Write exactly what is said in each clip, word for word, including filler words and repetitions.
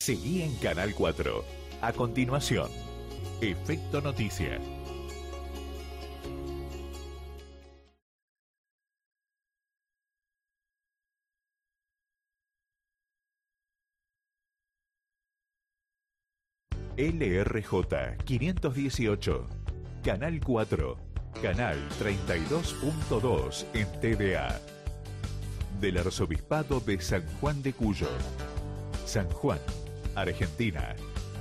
Seguí en Canal cuatro. A continuación, Efecto Noticia. L R J quinientos dieciocho, Canal cuatro, Canal treinta y dos punto dos en T V A. Del Arzobispado de San Juan de Cuyo, San Juan, Argentina.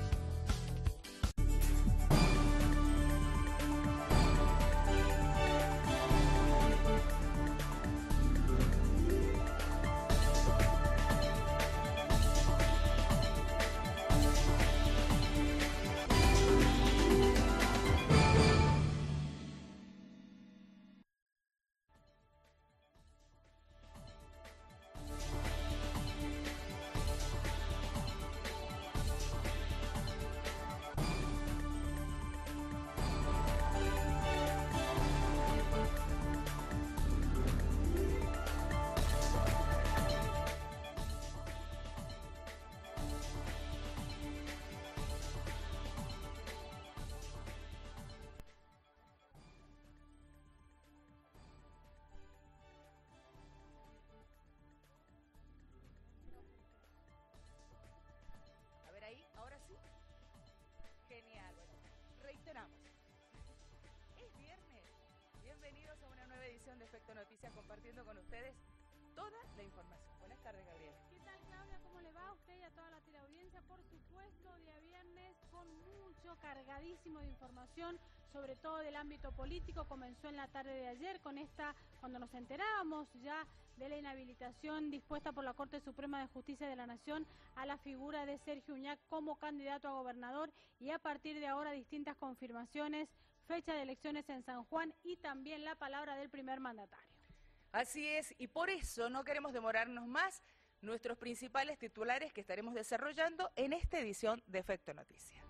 De Efecto Noticias, compartiendo con ustedes toda la información. Buenas tardes, Gabriela. ¿Qué tal, Claudia? ¿Cómo le va a usted y a toda la teleaudiencia? Por supuesto, día viernes con mucho, cargadísimo de información, sobre todo del ámbito político. Comenzó en la tarde de ayer con esta, cuando nos enterábamos ya de la inhabilitación dispuesta por la Corte Suprema de Justicia de la Nación a la figura de Sergio Uñac como candidato a gobernador, y a partir de ahora distintas confirmaciones, fecha de elecciones en San Juan y también la palabra del primer mandatario. Así es, y por eso no queremos demorarnos más nuestros principales titulares que estaremos desarrollando en esta edición de Efecto Noticias.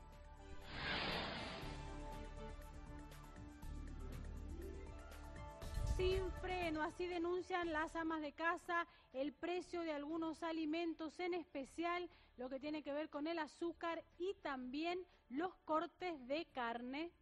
Sin freno, así denuncian las amas de casa el precio de algunos alimentos, en especial lo que tiene que ver con el azúcar y también los cortes de carne.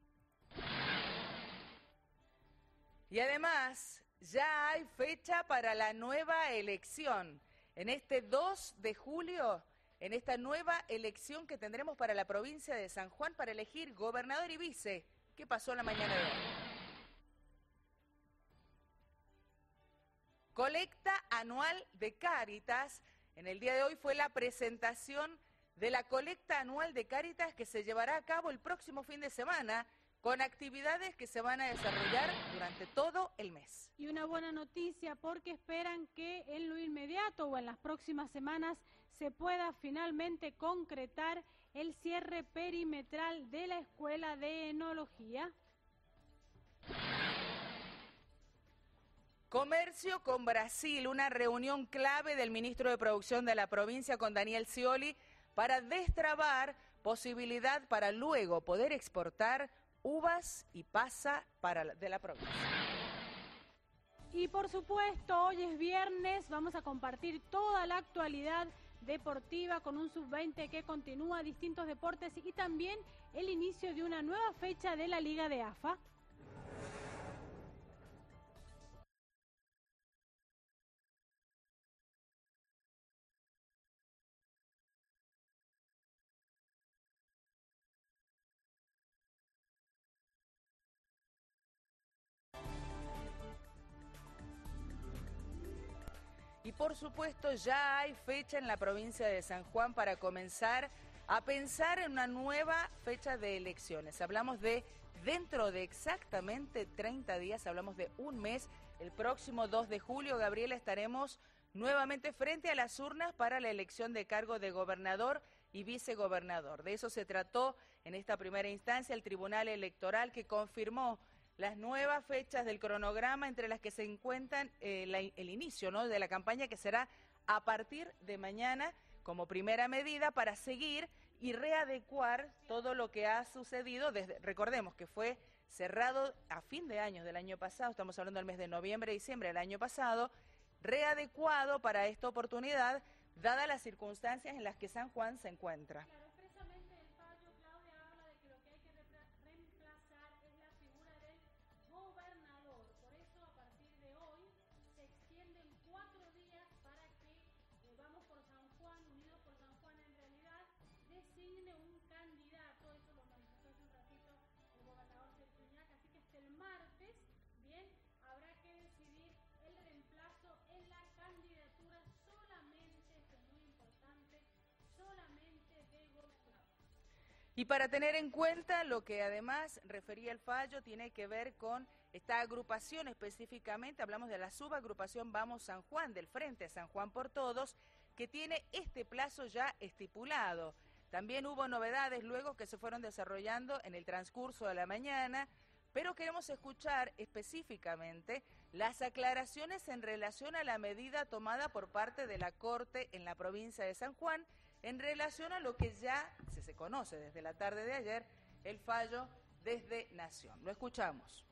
Y además, ya hay fecha para la nueva elección. En este dos de julio, en esta nueva elección que tendremos para la provincia de San Juan para elegir gobernador y vice. ¿Qué pasó la mañana de hoy? Colecta anual de Cáritas. En el día de hoy fue la presentación de la colecta anual de Cáritas que se llevará a cabo el próximo fin de semana, con actividades que se van a desarrollar durante todo el mes. Y una buena noticia, porque esperan que en lo inmediato o en las próximas semanas se pueda finalmente concretar el cierre perimetral de la Escuela de Enología. Comercio con Brasil, una reunión clave del ministro de Producción de la provincia con Daniel Scioli para destrabar posibilidad para luego poder exportar uvas y pasa para la, de la provincia. Y por supuesto, hoy es viernes, vamos a compartir toda la actualidad deportiva con un sub veinte que continúa, distintos deportes y también el inicio de una nueva fecha de la Liga de A F A. Y por supuesto ya hay fecha en la provincia de San Juan para comenzar a pensar en una nueva fecha de elecciones. Hablamos de dentro de exactamente treinta días, hablamos de un mes, el próximo dos de julio, Gabriela, estaremos nuevamente frente a las urnas para la elección de cargo de gobernador y vicegobernador. De eso se trató en esta primera instancia el Tribunal Electoral, que confirmó las nuevas fechas del cronograma, entre las que se encuentran eh, la, el inicio, ¿no?, de la campaña, que será a partir de mañana como primera medida para seguir y readecuar todo lo que ha sucedido desde, recordemos que fue cerrado a fin de año del año pasado, estamos hablando del mes de noviembre, diciembre del año pasado, readecuado para esta oportunidad dadas las circunstancias en las que San Juan se encuentra. Claro, expresamente el fallo, Claudia, habla de que lo que hay que reemplazar es la figura del gobernador. Por eso, a partir de hoy, se extienden cuatro días para que eh, Vamos por San Juan, Unidos por San Juan, en realidad, designe un candidato. Eso lo manifestó hace un ratito el gobernador Sertuñac. Así que hasta el martes, bien, habrá que decidir el reemplazo en la candidatura solamente, esto es muy importante, solamente de gobernador. Y para tener en cuenta lo que además refería el fallo, tiene que ver con esta agrupación específicamente, hablamos de la subagrupación Vamos San Juan, del Frente San Juan por Todos, que tiene este plazo ya estipulado. También hubo novedades luego que se fueron desarrollando en el transcurso de la mañana, pero queremos escuchar específicamente las aclaraciones en relación a la medida tomada por parte de la Corte en la provincia de San Juan, en relación a lo que ya se, se conoce desde la tarde de ayer, el fallo desde Nación. Lo escuchamos.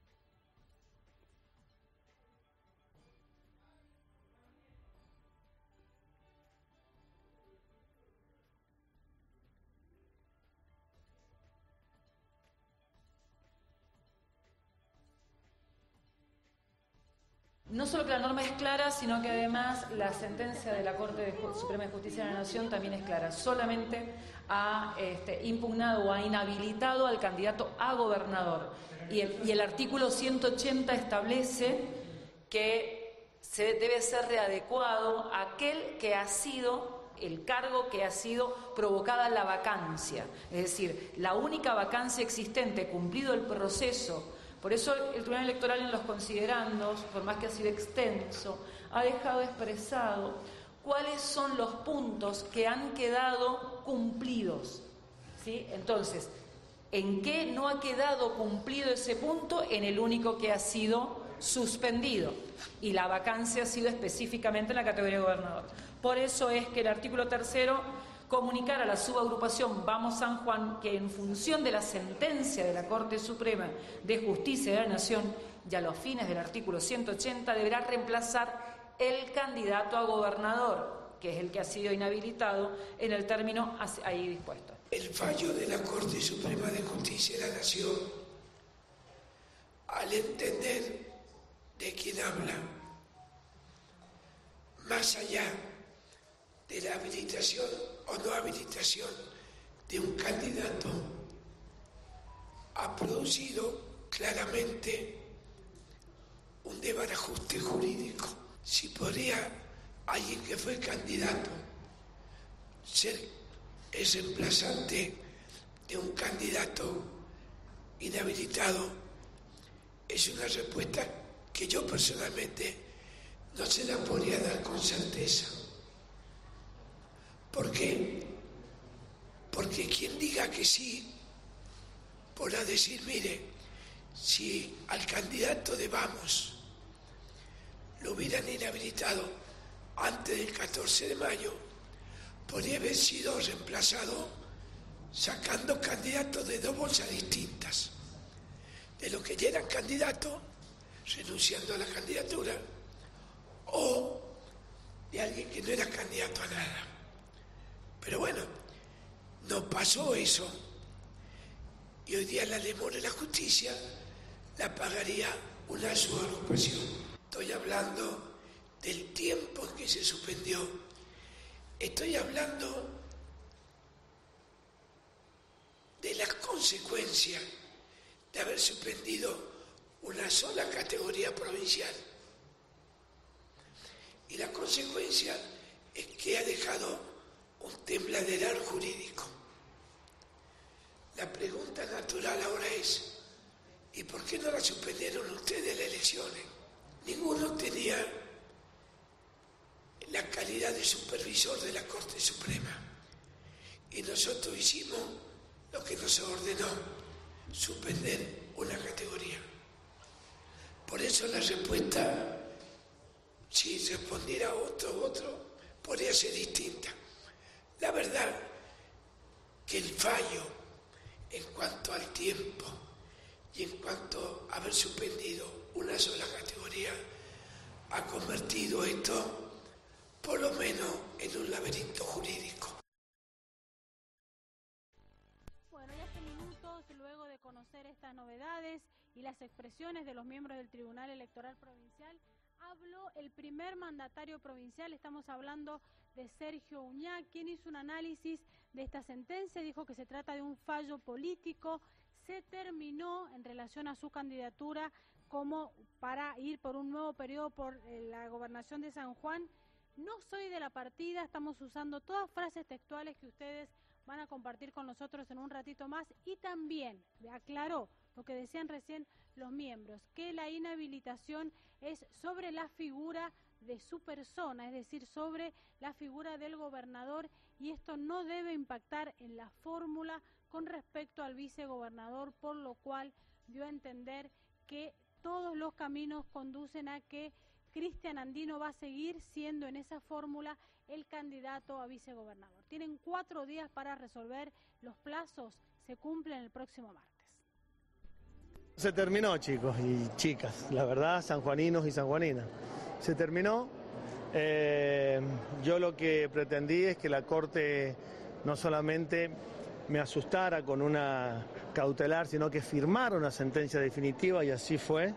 No solo que la norma es clara, sino que además la sentencia de la Corte de Suprema de Justicia de la Nación también es clara. Solamente ha este, impugnado o ha inhabilitado al candidato a gobernador. Y el, y el artículo ciento ochenta establece que se debe ser readecuado a aquel que ha sido el cargo que ha sido provocada la vacancia. Es decir, la única vacancia existente, cumplido el proceso. Por eso el Tribunal Electoral, en los considerandos, por más que ha sido extenso, ha dejado expresado cuáles son los puntos que han quedado cumplidos, ¿sí? Entonces, ¿en qué no ha quedado cumplido ese punto? En el único que ha sido suspendido. Y la vacancia ha sido específicamente en la categoría de gobernador. Por eso es que el artículo tercero comunicar a la subagrupación Vamos San Juan que en función de la sentencia de la Corte Suprema de Justicia de la Nación y a los fines del artículo ciento ochenta deberá reemplazar el candidato a gobernador, que es el que ha sido inhabilitado en el término ahí dispuesto. El fallo de la Corte Suprema de Justicia de la Nación, al entender de quien habla, más allá de la habilitación o no habilitación de un candidato, ha producido claramente un desbarajuste jurídico. Si podría alguien que fue candidato ser el reemplazante de un candidato inhabilitado, es una respuesta que yo personalmente no se la podría dar con certeza. ¿Por qué? Porque quien diga que sí podrá decir, mire, si al candidato de Vamos lo hubieran inhabilitado antes del catorce de mayo, podría haber sido reemplazado sacando candidatos de dos bolsas distintas, de los que ya eran candidatos, renunciando a la candidatura, o de alguien que no era candidato a nada. Pero bueno, no pasó eso, y hoy día la demora de la justicia la pagaría una subagrupación. Estoy hablando del tiempo en que se suspendió, estoy hablando de las consecuencias de haber suspendido una sola categoría provincial. Y la consecuencia es que ha dejado un tembladeral jurídico. La pregunta natural ahora es, ¿y por qué no la suspendieron ustedes las elecciones? Ninguno tenía la calidad de supervisor de la Corte Suprema. Y nosotros hicimos lo que nos ordenó, suspender una categoría. Por eso la respuesta, si respondiera otro otro, podría ser distinta. La verdad que el fallo en cuanto al tiempo y en cuanto a haber suspendido una sola categoría ha convertido esto por lo menos en un laberinto jurídico. Bueno, y hace minutos, luego de conocer estas novedades y las expresiones de los miembros del Tribunal Electoral Provincial, habló el primer mandatario provincial. Estamos hablando de Sergio Uñac, quien hizo un análisis de esta sentencia, dijo que se trata de un fallo político, se terminó en relación a su candidatura como para ir por un nuevo periodo por eh, la gobernación de San Juan. No soy de la partida, estamos usando todas frases textuales que ustedes van a compartir con nosotros en un ratito más, y también aclaró lo que decían recién los miembros, que la inhabilitación es sobre la figura de su persona, es decir, sobre la figura del gobernador, y esto no debe impactar en la fórmula con respecto al vicegobernador, por lo cual dio a entender que todos los caminos conducen a que Cristian Andino va a seguir siendo en esa fórmula el candidato a vicegobernador. Tienen cuatro días para resolver, los plazos se cumplen el próximo martes. Se terminó, chicos y chicas, la verdad, sanjuaninos y sanjuaninas. Se terminó. Eh, yo lo que pretendí es que la Corte no solamente me asustara con una cautelar, sino que firmara una sentencia definitiva, y así fue.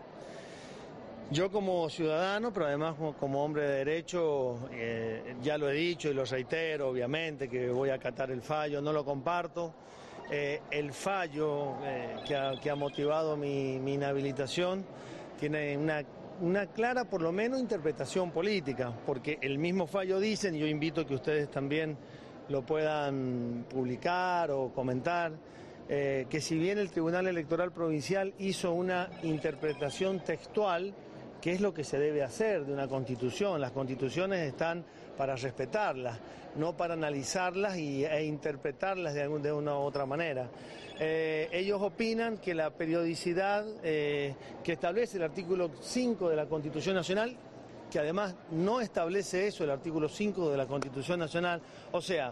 Yo como ciudadano, pero además como, como hombre de derecho, eh, ya lo he dicho y lo reitero, obviamente, que voy a acatar el fallo, no lo comparto. Eh, el fallo eh, que, ha, que ha motivado mi, mi inhabilitación tiene una, una clara, por lo menos, interpretación política, porque el mismo fallo dice, y yo invito a que ustedes también lo puedan publicar o comentar, eh, que si bien el Tribunal Electoral Provincial hizo una interpretación textual, que es lo que se debe hacer de una constitución, las constituciones están para respetarlas, no para analizarlas y, e interpretarlas de, algún, de una u otra manera. Eh, ellos opinan que la periodicidad eh, que establece el artículo cinco de la Constitución Nacional, que además no establece eso el artículo cinco de la Constitución Nacional, o sea,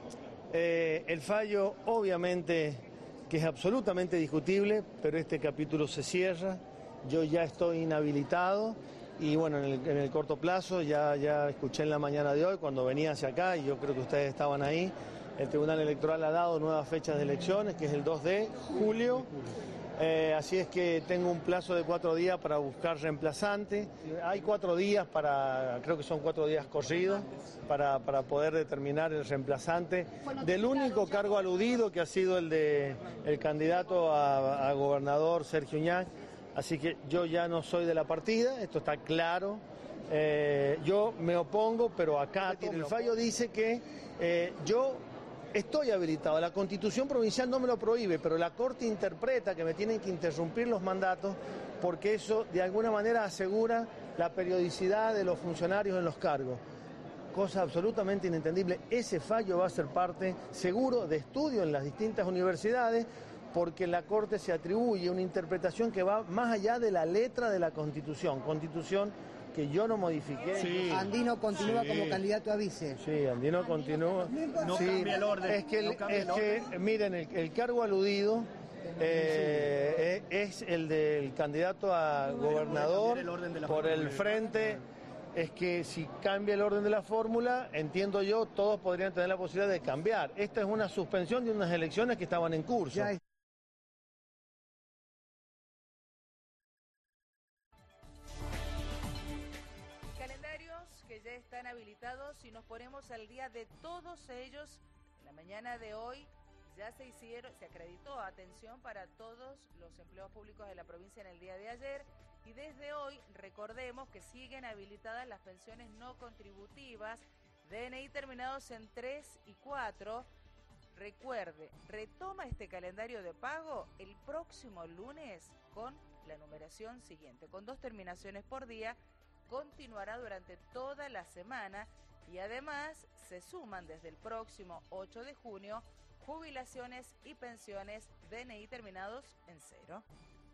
eh, el fallo obviamente que es absolutamente discutible, pero este capítulo se cierra, yo ya estoy inhabilitado y bueno, en el, en el corto plazo, ya, ya escuché en la mañana de hoy cuando venía hacia acá, y yo creo que ustedes estaban ahí, el Tribunal Electoral ha dado nuevas fechas de elecciones, que es el dos de julio. Eh, así es que tengo un plazo de cuatro días para buscar reemplazante. Hay cuatro días para, creo que son cuatro días corridos, para, para poder determinar el reemplazante del único cargo aludido, que ha sido el de el candidato a, a gobernador Sergio Uñac. Así que yo ya no soy de la partida, esto está claro. Eh, yo me opongo, pero acá el fallo dice que eh, yo estoy habilitado. La Constitución Provincial no me lo prohíbe, pero la Corte interpreta que me tienen que interrumpir los mandatos porque eso de alguna manera asegura la periodicidad de los funcionarios en los cargos. Cosa absolutamente inentendible. Ese fallo va a ser parte seguro de estudio en las distintas universidades, porque la Corte se atribuye una interpretación que va más allá de la letra de la Constitución, Constitución que yo no modifiqué. Sí. Andino continúa sí. como candidato a vice. Sí, Andino, Andino continúa. No sí. cambia el orden. Es que, no es el que orden. miren, el, el cargo aludido eh, sí. es el del candidato a gobernador el por el frente. Es que si cambia el orden de la fórmula, entiendo yo, todos podrían tener la posibilidad de cambiar. Esta es una suspensión de unas elecciones que estaban en curso. Ya. Ya están habilitados y nos ponemos al día de todos ellos. En la mañana de hoy ya se hicieron, se acreditó atención para todos los empleados públicos de la provincia en el día de ayer, y desde hoy recordemos que siguen habilitadas las pensiones no contributivas, D N I terminados en tres y cuatro. Recuerde, retoma este calendario de pago el próximo lunes con la numeración siguiente, con dos terminaciones por día. Continuará durante toda la semana y además se suman desde el próximo ocho de junio jubilaciones y pensiones D N I terminados en cero.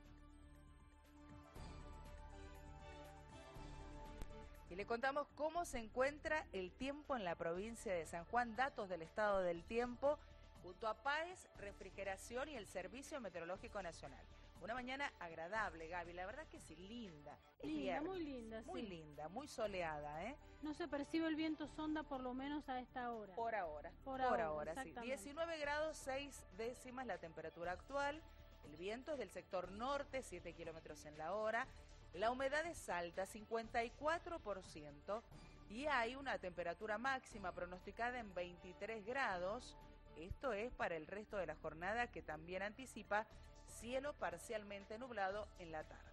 Y le contamos cómo se encuentra el tiempo en la provincia de San Juan, datos del estado del tiempo, junto a PAES, Refrigeración y el Servicio Meteorológico Nacional. Una mañana agradable, Gaby, la verdad que sí, linda. Es Linda, viernes, muy linda, Muy sí. linda, muy soleada, ¿eh? No se percibe el viento sonda por lo menos a esta hora. Por ahora, Por por, ahora, ahora, sí. exactamente. diecinueve grados seis décimas la temperatura actual, el viento es del sector norte, siete kilómetros en la hora, la humedad es alta, cincuenta y cuatro por ciento, y hay una temperatura máxima pronosticada en veintitrés grados, esto es para el resto de la jornada, que también anticipa cielo parcialmente nublado en la tarde.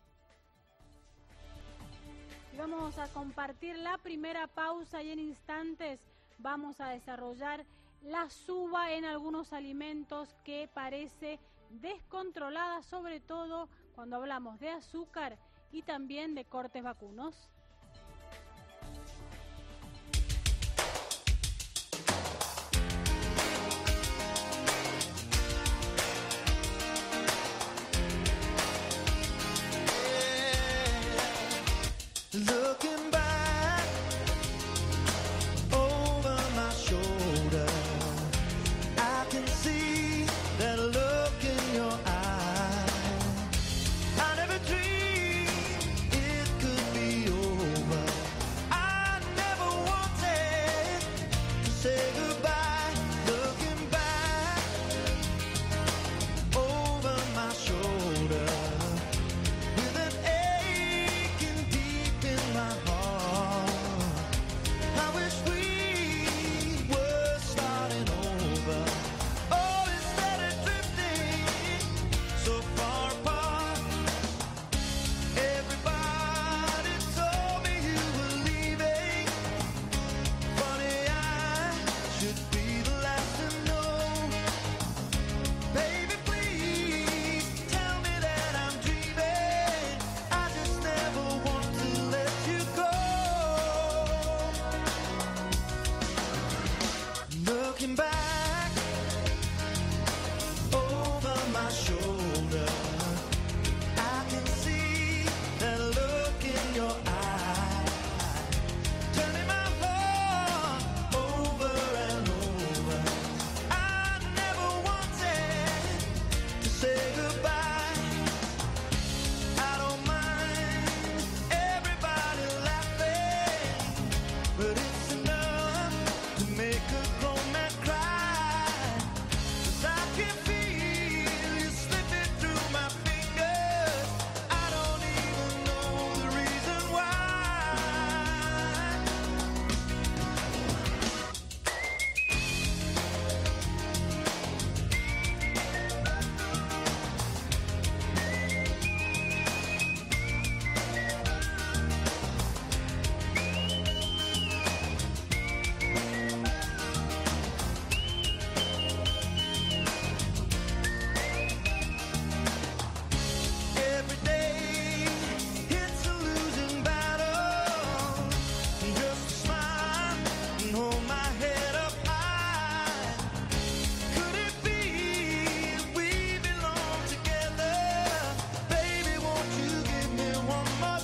Y vamos a compartir la primera pausa y en instantes vamos a desarrollar la suba en algunos alimentos que parece descontrolada, sobre todo cuando hablamos de azúcar y también de cortes vacunos. Looking back over my shoulder, I can see that look in your eye. I never dreamed it could be over. I never wanted to say goodbye. Looking back over my shoulder, with an aching deep in my heart. I wish we were starting over. Oh, instead of drifting so far apart. Everybody told me you were leaving. Funny, I should be the last to know. Baby, please tell me that I'm dreaming. I just never want to let you go. Looking back over my shoulder, I can see that look in your eye, turning my heart over and over. I never wanted to say goodbye. I don't mind everybody laughing, but it's enough to make a grown man cry. 'Cause I can feel you slipping through my fingers. I don't even know the reason why. Every day it's a losing battle. Just smile and hold my head up high. Could it be we belong together? Baby, won't you give me one more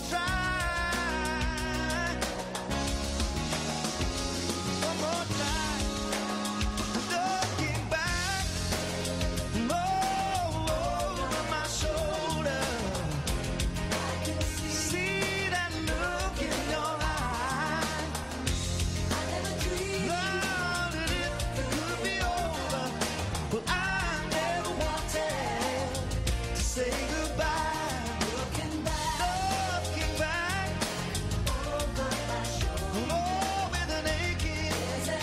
try? One more time. Looking back over my shoulder, I can see that look in your eye. I never dreamed that it could be over, but I never wanted to say goodbye. Looking back, looking back over my shoulder, oh, with an aching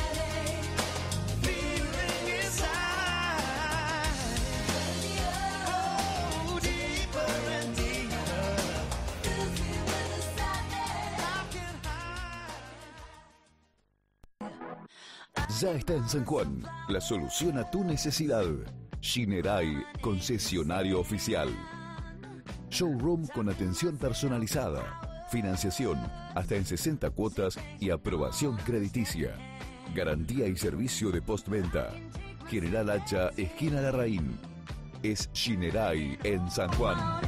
feeling inside. Oh, deeper and deeper. How can I? Ya está en San Juan, la solución a tu necesidad. Shinerai, concesionario oficial. Showroom con atención personalizada, financiación hasta en sesenta cuotas y aprobación crediticia. Garantía y servicio de postventa. General Hacha, esquina Larraín. Es Shinerai en San Juan.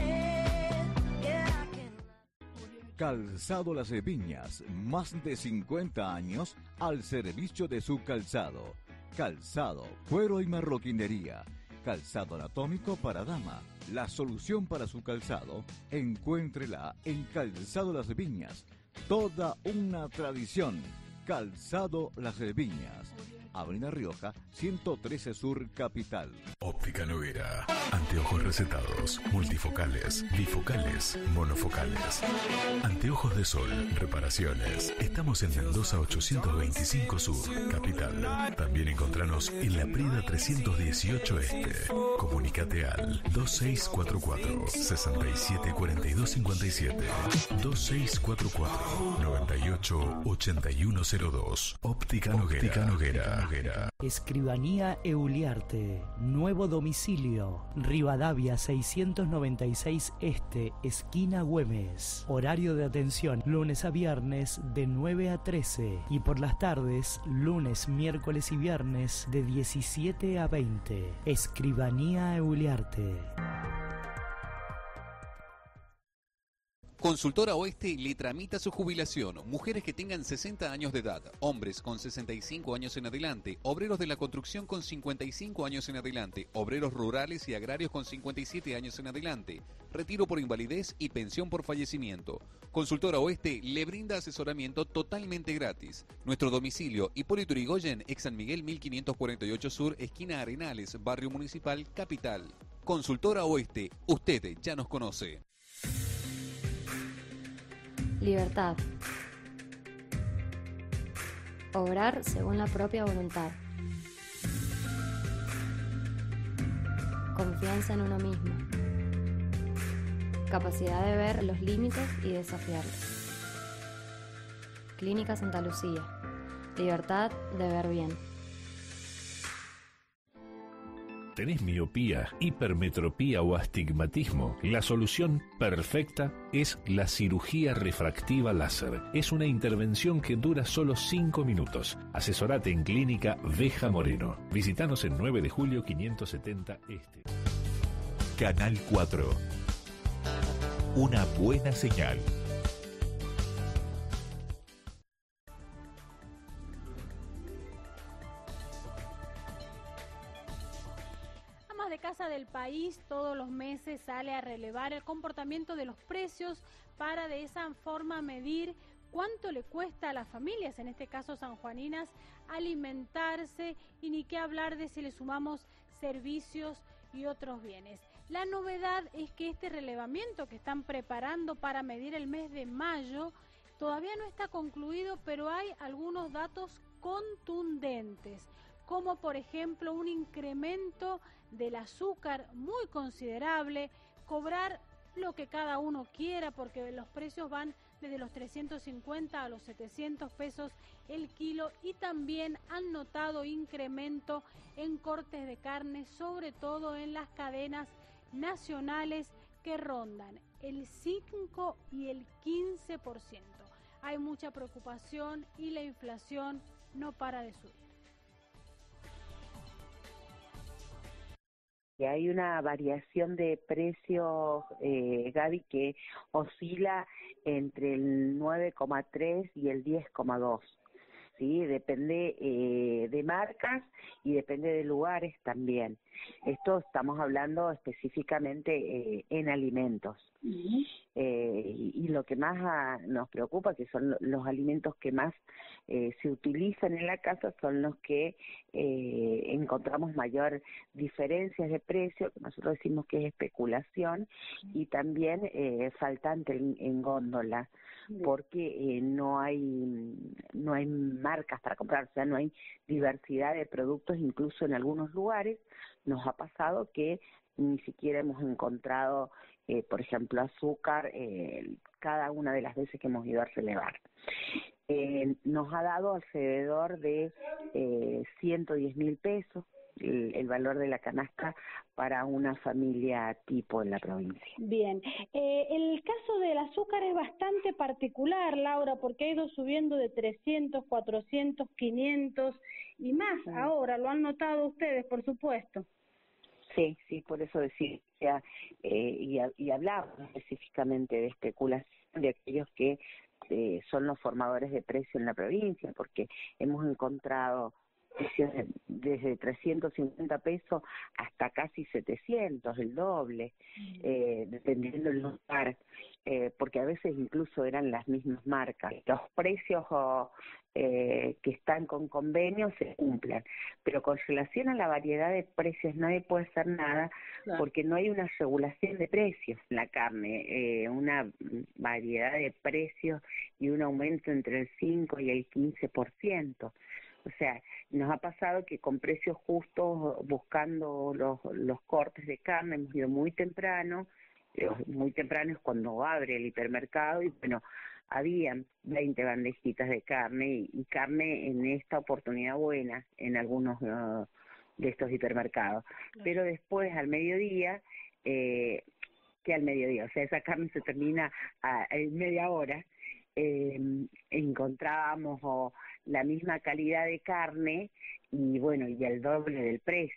Calzado Las Viñas, más de cincuenta años al servicio de su calzado. Calzado, cuero y marroquinería. Calzado anatómico para dama. La solución para su calzado, encuéntrela en Calzado Las Viñas. Toda una tradición. Calzado Las Viñas. Avenida Rioja, ciento trece Sur, Capital. Óptica Noguera. Anteojos recetados, multifocales, bifocales, monofocales. Anteojos de sol, reparaciones. Estamos en Mendoza ochocientos veinticinco Sur, Capital. También encontranos en La Prida trescientos dieciocho Este. Comunicate al dos seis cuatro cuatro, seis siete cuatro dos cinco siete. dos seis cuatro cuatro, nueve ocho ocho uno cero dos. Óptica Noguera. Óptica Noguera. Escribanía Euliarte, nuevo domicilio, Rivadavia seiscientos noventa y seis Este, esquina Güemes. Horario de atención, lunes a viernes de nueve a trece y por las tardes, lunes, miércoles y viernes de diecisiete a veinte. Escribanía Euliarte. Consultora Oeste le tramita su jubilación. Mujeres que tengan sesenta años de edad, hombres con sesenta y cinco años en adelante, obreros de la construcción con cincuenta y cinco años en adelante, obreros rurales y agrarios con cincuenta y siete años en adelante, retiro por invalidez y pensión por fallecimiento. Consultora Oeste le brinda asesoramiento totalmente gratis. Nuestro domicilio, Hipólito Yrigoyen, ex San Miguel mil quinientos cuarenta y ocho Sur, esquina Arenales, Barrio Municipal, Capital. Consultora Oeste, usted ya nos conoce. Libertad. Obrar según la propia voluntad. Confianza en uno mismo. Capacidad de ver los límites y desafiarlos. Clínica Santa Lucía. Libertad de ver bien. ¿Tenés miopía, hipermetropía o astigmatismo? La solución perfecta es la cirugía refractiva láser. Es una intervención que dura solo cinco minutos. Asesorate en Clínica Veja Moreno. Visítanos en nueve de julio quinientos setenta Este. Canal cuatro. Una buena señal. De Casa del País todos los meses sale a relevar el comportamiento de los precios para de esa forma medir cuánto le cuesta a las familias, en este caso sanjuaninas, alimentarse y ni qué hablar de si le sumamos servicios y otros bienes. La novedad es que este relevamiento que están preparando para medir el mes de mayo todavía no está concluido, pero hay algunos datos contundentes, como por ejemplo un incremento del azúcar muy considerable, cobrar lo que cada uno quiera porque los precios van desde los trescientos cincuenta a los setecientos pesos el kilo, y también han notado incremento en cortes de carne, sobre todo en las cadenas nacionales que rondan el cinco y el quince por ciento. Hay mucha preocupación y la inflación no para de subir. Hay una variación de precios, eh, Gaby, que oscila entre el nueve coma tres y el diez coma dos. ¿Sí? Depende eh, de marcas y depende de lugares también. Esto estamos hablando específicamente eh, en alimentos. Uh-huh. eh, y, y lo que más a, nos preocupa, que son los alimentos que más eh, se utilizan en la casa, son los que eh, encontramos mayor diferencias de precio, que nosotros decimos que es especulación, uh-huh. y también eh, faltante en, en góndola, uh-huh. porque eh, no hay no hay marcas para comprar, o sea, no hay diversidad de productos, incluso en algunos lugares nos ha pasado que ni siquiera hemos encontrado, eh, por ejemplo, azúcar eh, cada una de las veces que hemos ido a relevar. Eh, nos ha dado alrededor de eh, ciento diez mil pesos el, el valor de la canasta para una familia tipo en la provincia. Bien, eh, el caso del azúcar es bastante particular, Laura, porque ha ido subiendo de trescientos, cuatrocientos, quinientos y más. Sí. Ahora, ¿lo han notado ustedes, por supuesto? Sí, sí, por eso decía, eh, y, y hablamos específicamente de especulación de aquellos que eh, son los formadores de precio en la provincia, porque hemos encontrado precios desde trescientos cincuenta pesos hasta casi setecientos, el doble, eh, dependiendo del lugar, eh, porque a veces incluso eran las mismas marcas. Los precios oh, eh, que están con convenios se cumplen, pero con relación a la variedad de precios nadie puede hacer nada, claro, porque no hay una regulación de precios en la carne, eh, una variedad de precios y un aumento entre el cinco y el quince por ciento. O sea, nos ha pasado que con precios justos, buscando los, los cortes de carne, hemos ido muy temprano, muy temprano es cuando abre el hipermercado, y bueno, habían veinte bandejitas de carne, y, y carne en esta oportunidad buena en algunos uh, de estos hipermercados. Claro. Pero después, al mediodía, eh, que al mediodía, o sea, esa carne se termina a, a media hora, eh, encontrábamos oh, la misma calidad de carne y bueno, y el doble del precio.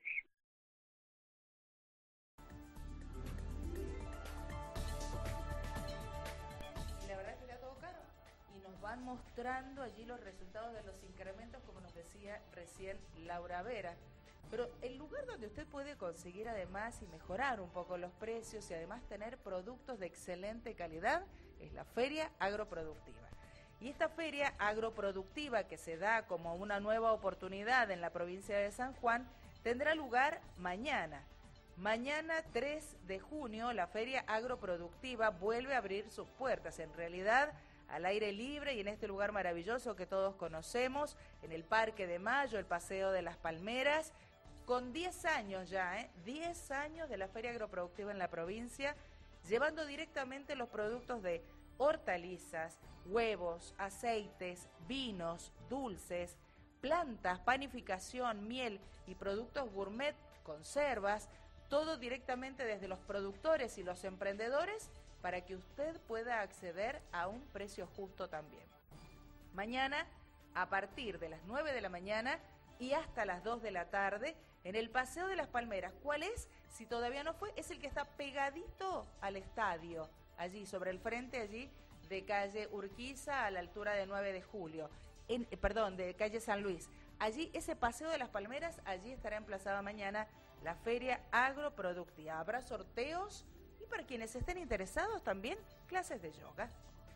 La verdad es que está todo caro y nos van mostrando allí los resultados de los incrementos, como nos decía recién Laura Vera. Pero el lugar donde usted puede conseguir además y mejorar un poco los precios y además tener productos de excelente calidad es la Feria Agroproductiva. Y esta feria agroproductiva, que se da como una nueva oportunidad en la provincia de San Juan, tendrá lugar mañana. Mañana tres de junio la feria agroproductiva vuelve a abrir sus puertas, en realidad al aire libre y en este lugar maravilloso que todos conocemos, en el Parque de Mayo, el Paseo de las Palmeras, con diez años ya, ¿eh? diez años de la feria agroproductiva en la provincia, llevando directamente los productos de hortalizas, huevos, aceites, vinos, dulces, plantas, panificación, miel y productos gourmet, conservas, todo directamente desde los productores y los emprendedores para que usted pueda acceder a un precio justo también. Mañana, a partir de las nueve de la mañana y hasta las dos de la tarde, en el Paseo de las Palmeras. ¿Cuál es? Si todavía no fue, es el que está pegadito al estadio, allí sobre el frente, allí de calle Urquiza a la altura de nueve de julio, en, eh, perdón, de calle San Luis. Allí, ese Paseo de las Palmeras, allí estará emplazada mañana la Feria Agroproductiva. Habrá sorteos y para quienes estén interesados también, clases de yoga.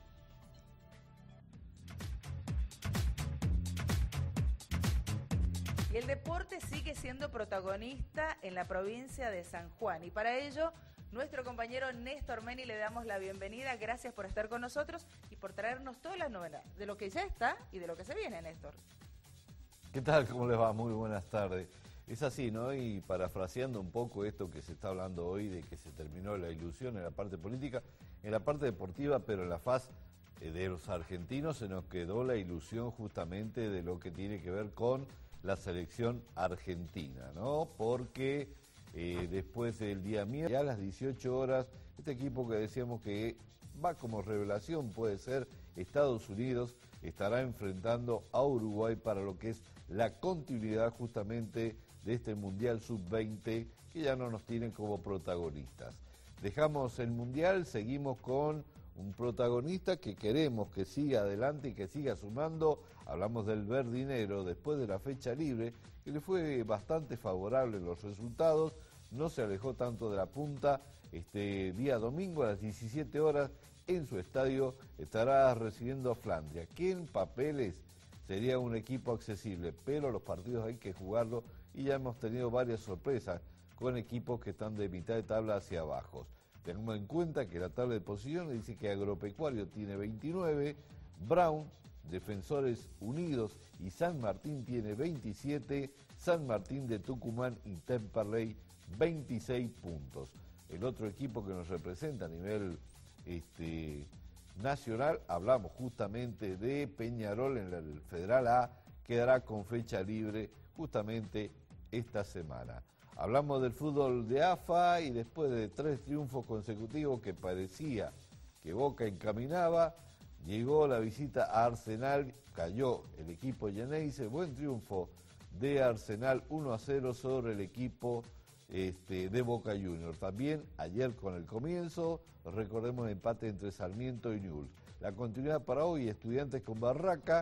Y el deporte sigue siendo protagonista en la provincia de San Juan. Y para ello, nuestro compañero Néstor Meni le damos la bienvenida. Gracias por estar con nosotros y por traernos todas las novedades de lo que ya está y de lo que se viene, Néstor. ¿Qué tal? ¿Cómo les va? Muy buenas tardes. Es así, ¿no? Y parafraseando un poco esto que se está hablando hoy de que se terminó la ilusión en la parte política, en la parte deportiva, pero en la faz de los argentinos se nos quedó la ilusión justamente de lo que tiene que ver con la selección argentina, ¿no? Porque eh, después del día miércoles, ya a las dieciocho horas, este equipo que decíamos que va como revelación, puede ser Estados Unidos, estará enfrentando a Uruguay para lo que es la continuidad justamente de este Mundial sub veinte, que ya no nos tienen como protagonistas. Dejamos el Mundial, seguimos con un protagonista que queremos que siga adelante y que siga sumando. Hablamos del verdinero después de la fecha libre, que le fue bastante favorable los resultados, no se alejó tanto de la punta. Este día domingo a las diecisiete horas en su estadio estará recibiendo a Flandria, que en papeles sería un equipo accesible, pero los partidos hay que jugarlos y ya hemos tenido varias sorpresas con equipos que están de mitad de tabla hacia abajo. Tenemos en cuenta que la tabla de posiciones dice que Agropecuario tiene veintinueve, Brown, Defensores Unidos y San Martín tiene veintisiete, San Martín de Tucumán y Temperley veintiséis puntos. El otro equipo que nos representa a nivel este, nacional, hablamos justamente de Peñarol en el Federal A, quedará con fecha libre justamente esta semana. Hablamos del fútbol de A F A y después de tres triunfos consecutivos que parecía que Boca encaminaba, llegó la visita a Arsenal, cayó el equipo Geneise, buen triunfo de Arsenal uno a cero sobre el equipo este, de Boca Juniors. También ayer con el comienzo, recordemos el empate entre Sarmiento y Newell's. La continuidad para hoy, Estudiantes con Barraca,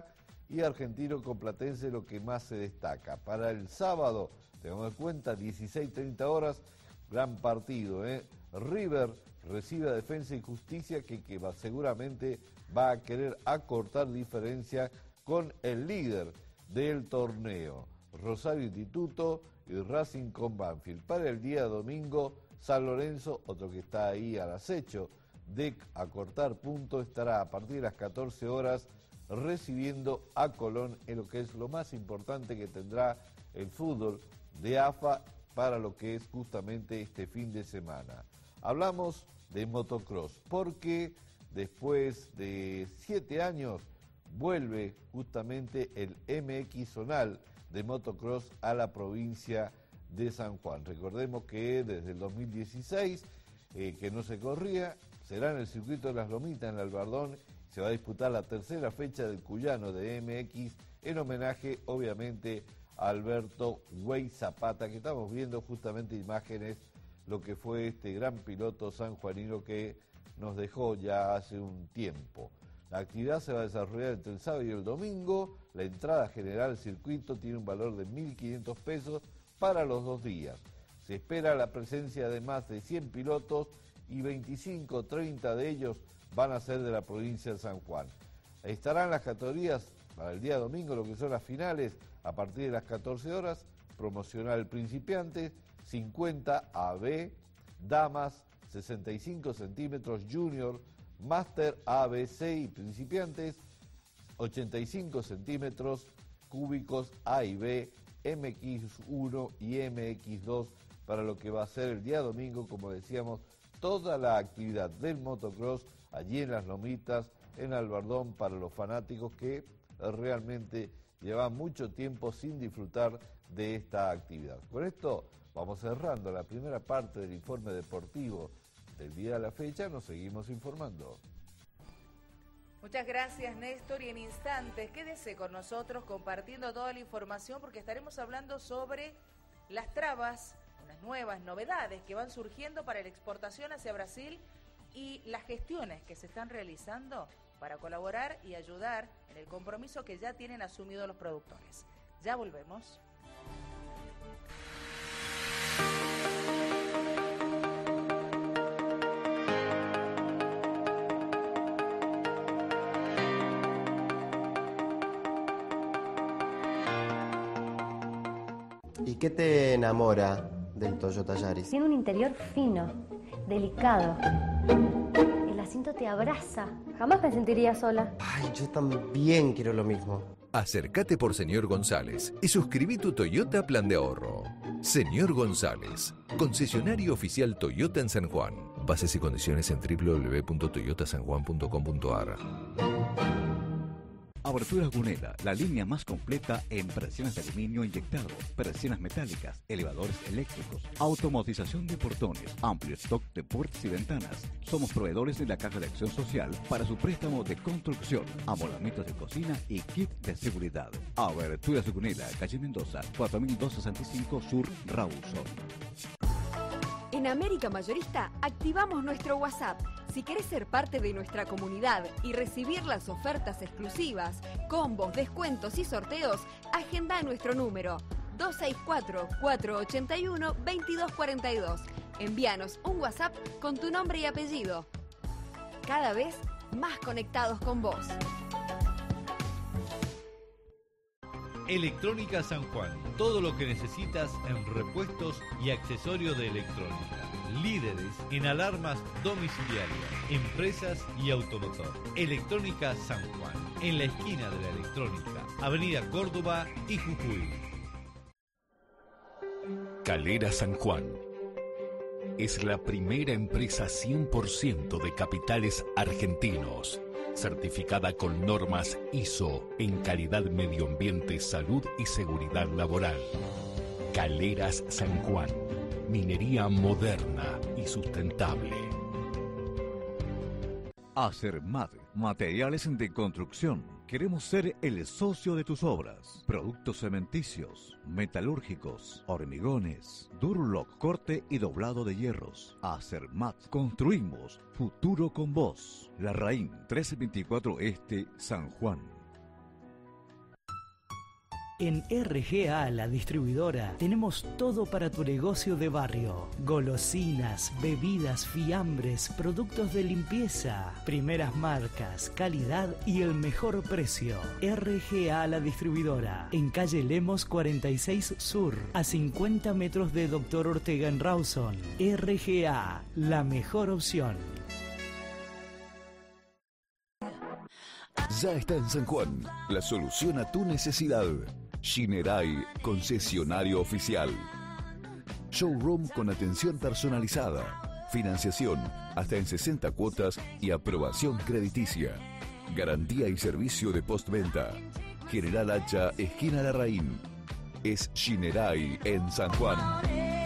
y Argentino con Platense lo que más se destaca. Para el sábado, tengamos en cuenta, dieciséis treinta horas, gran partido, ¿eh? River recibe a Defensa y Justicia que, que va, seguramente va a querer acortar diferencia con el líder del torneo, Rosario Instituto y Racing con Banfield. Para el día domingo, San Lorenzo, otro que está ahí al acecho de acortar puntos, estará a partir de las catorce horas recibiendo a Colón en lo que es lo más importante que tendrá el fútbol de A F A para lo que es justamente este fin de semana. Hablamos de motocross porque después de siete años vuelve justamente el M X Zonal de motocross a la provincia de San Juan. Recordemos que desde el dos mil dieciséis eh, que no se corría, será en el circuito de Las Lomitas en Albardón. Se va a disputar la tercera fecha del Cuyano de M X en homenaje obviamente a Alberto Güey Zapata, que estamos viendo justamente imágenes lo que fue este gran piloto sanjuanino que nos dejó ya hace un tiempo. La actividad se va a desarrollar entre el sábado y el domingo. La entrada general al circuito tiene un valor de mil quinientos pesos para los dos días. Se espera la presencia de más de cien pilotos y veinticinco o treinta de ellos van a ser de la provincia de San Juan. Estarán las categorías para el día domingo, lo que son las finales, a partir de las catorce horas, promocional principiantes, cincuenta A B, damas, sesenta y cinco centímetros junior, máster A B C y principiantes, ochenta y cinco centímetros cúbicos A y B, M X uno y M X dos para lo que va a ser el día domingo, como decíamos, toda la actividad del motocross allí en Las Lomitas, en Albardón, para los fanáticos que realmente llevan mucho tiempo sin disfrutar de esta actividad. Con esto vamos cerrando la primera parte del informe deportivo del día de la fecha. Nos seguimos informando. Muchas gracias, Néstor, y en instantes quédese con nosotros compartiendo toda la información porque estaremos hablando sobre las trabas, unas nuevas novedades que van surgiendo para la exportación hacia Brasil y las gestiones que se están realizando para colaborar y ayudar en el compromiso que ya tienen asumido los productores. Ya volvemos. ¿Y qué te enamora del Toyota Yaris? Tiene un interior fino, delicado. El asiento te abraza. Jamás me sentiría sola. Ay, yo también quiero lo mismo. Acércate por Señor González y suscribí tu Toyota Plan de Ahorro. Señor González, concesionario oficial Toyota en San Juan. Bases y condiciones en doble u doble u doble u punto toyota san juan punto com punto a r. Aberturas Gunela, la línea más completa en persianas de aluminio inyectado, persianas metálicas, elevadores eléctricos, automatización de portones, amplio stock de puertas y ventanas. Somos proveedores de la Caja de Acción Social para su préstamo de construcción, amolamientos de cocina y kit de seguridad. Aberturas Gunela, calle Mendoza, cuatro mil doscientos sesenta y cinco Sur, Rawson. En América Mayorista activamos nuestro WhatsApp. Si querés ser parte de nuestra comunidad y recibir las ofertas exclusivas, combos, descuentos y sorteos, agenda nuestro número dos seis cuatro, cuatro ocho uno, dos dos cuatro dos. Envíanos un WhatsApp con tu nombre y apellido. Cada vez más conectados con vos. Electrónica San Juan, todo lo que necesitas en repuestos y accesorios de electrónica. Líderes en alarmas domiciliarias, empresas y automotor. Electrónica San Juan, en la esquina de la electrónica, Avenida Córdoba y Jujuy. Calera San Juan es la primera empresa cien por ciento de capitales argentinos, certificada con normas I S O en calidad, medio ambiente, salud y seguridad laboral. Caleras San Juan, minería moderna y sustentable. Acermad, materiales de construcción. Queremos ser el socio de tus obras. Productos cementicios, metalúrgicos, hormigones, Durlock, corte y doblado de hierros. Acermad, construimos futuro con vos. La Raín, trece veinticuatro Este, San Juan. En R G A, la distribuidora, tenemos todo para tu negocio de barrio. Golosinas, bebidas, fiambres, productos de limpieza, primeras marcas, calidad y el mejor precio. R G A, la distribuidora, en calle Lemos cuarenta y seis Sur, a cincuenta metros de Doctor Ortega en Rawson. R G A, la mejor opción. Ya está en San Juan, la solución a tu necesidad. Shinerai, concesionario oficial. Showroom con atención personalizada, financiación hasta en sesenta cuotas y aprobación crediticia. Garantía y servicio de postventa. General Hacha, esquina Larraín. Es Shinerai en San Juan.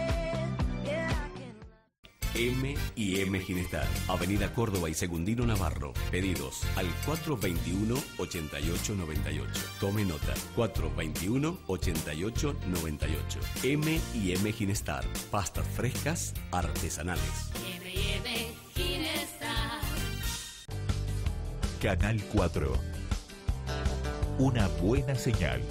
M y M Ginestar, Avenida Córdoba y Segundino Navarro. Pedidos al cuatro veintiuno, ochenta y ocho noventa y ocho. Tome nota, cuatro veintiuno, ochenta y ocho noventa y ocho. M y M Ginestar, pastas frescas artesanales. M y M Ginestar. Canal cuatro. Una buena señal.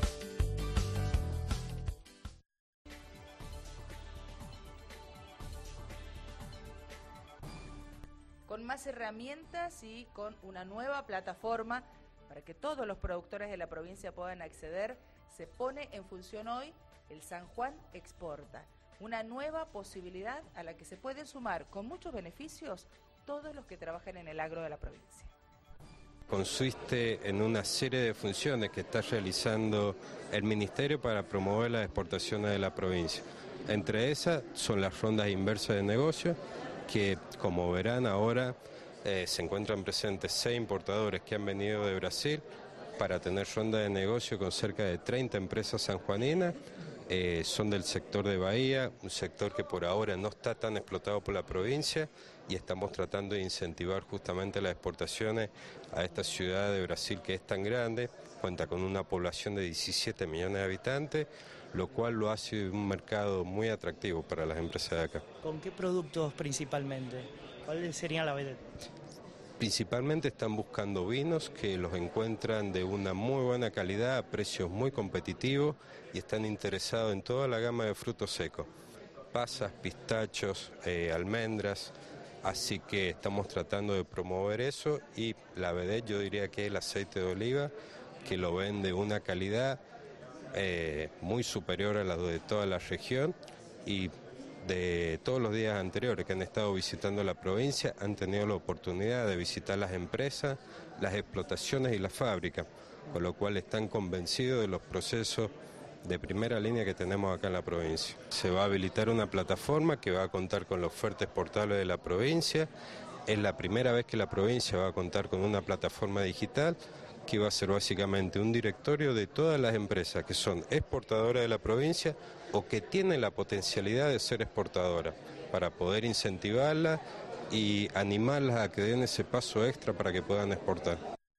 Con más herramientas y con una nueva plataforma para que todos los productores de la provincia puedan acceder, se pone en función hoy el San Juan Exporta, una nueva posibilidad a la que se pueden sumar con muchos beneficios todos los que trabajan en el agro de la provincia. Consiste en una serie de funciones que está realizando el Ministerio para promover las exportaciones de la provincia. Entre esas son las rondas inversas de negocio, que como verán ahora eh, se encuentran presentes seis importadores que han venido de Brasil para tener ronda de negocio con cerca de treinta empresas sanjuaninas. Eh, son del sector de Bahía, un sector que por ahora no está tan explotado por la provincia, y estamos tratando de incentivar justamente las exportaciones a esta ciudad de Brasil que es tan grande, cuenta con una población de diecisiete millones de habitantes, lo cual lo hace un mercado muy atractivo para las empresas de acá. ¿Con qué productos principalmente? ¿Cuál sería la vedette? Principalmente están buscando vinos que los encuentran de una muy buena calidad, a precios muy competitivos, y están interesados en toda la gama de frutos secos, pasas, pistachos, eh, almendras, así que estamos tratando de promover eso, y la vedette yo diría que es el aceite de oliva, que lo ven de una calidad eh, muy superior a la de toda la región, y de todos los días anteriores que han estado visitando la provincia han tenido la oportunidad de visitar las empresas, las explotaciones y las fábricas, con lo cual están convencidos de los procesos de primera línea que tenemos acá en la provincia. Se va a habilitar una plataforma que va a contar con la oferta exportable de la provincia. Es la primera vez que la provincia va a contar con una plataforma digital que va a ser básicamente un directorio de todas las empresas que son exportadoras de la provincia o que tienen la potencialidad de ser exportadoras, para poder incentivarlas y animarlas a que den ese paso extra para que puedan exportar.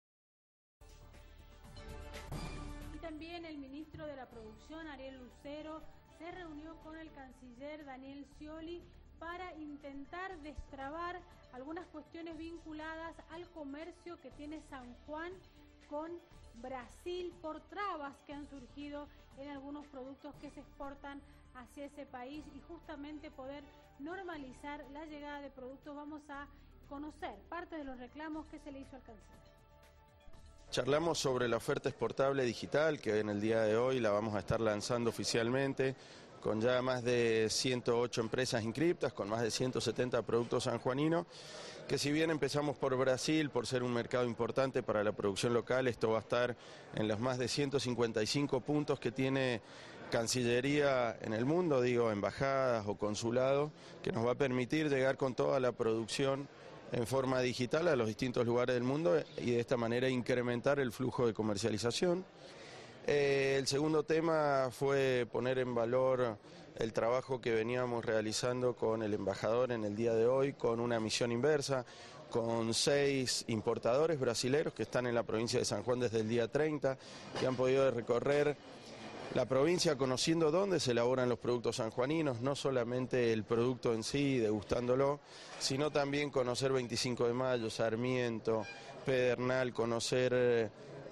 Y también el ministro de la Producción, Ariel Lucero, se reunió con el canciller Daniel Scioli para intentar destrabar algunas cuestiones vinculadas al comercio que tiene San Juan con Brasil por trabas que han surgido en algunos productos que se exportan hacia ese país, y justamente poder normalizar la llegada de productos. Vamos a conocer parte de los reclamos que se le hizo al canciller. Charlamos sobre la oferta exportable digital, que en el día de hoy la vamos a estar lanzando oficialmente, con ya más de ciento ocho empresas inscriptas, con más de ciento setenta productos sanjuaninos, que si bien empezamos por Brasil, por ser un mercado importante para la producción local, esto va a estar en los más de ciento cincuenta y cinco puntos que tiene Cancillería en el mundo, digo, embajadas o consulados, que nos va a permitir llegar con toda la producción en forma digital a los distintos lugares del mundo y de esta manera incrementar el flujo de comercialización. Eh, el segundo tema fue poner en valor el trabajo que veníamos realizando con el embajador en el día de hoy, con una misión inversa, con seis importadores brasileños que están en la provincia de San Juan desde el día treinta, que han podido recorrer la provincia conociendo dónde se elaboran los productos sanjuaninos, no solamente el producto en sí, degustándolo, sino también conocer veinticinco de mayo, Sarmiento, Pedernal, conocer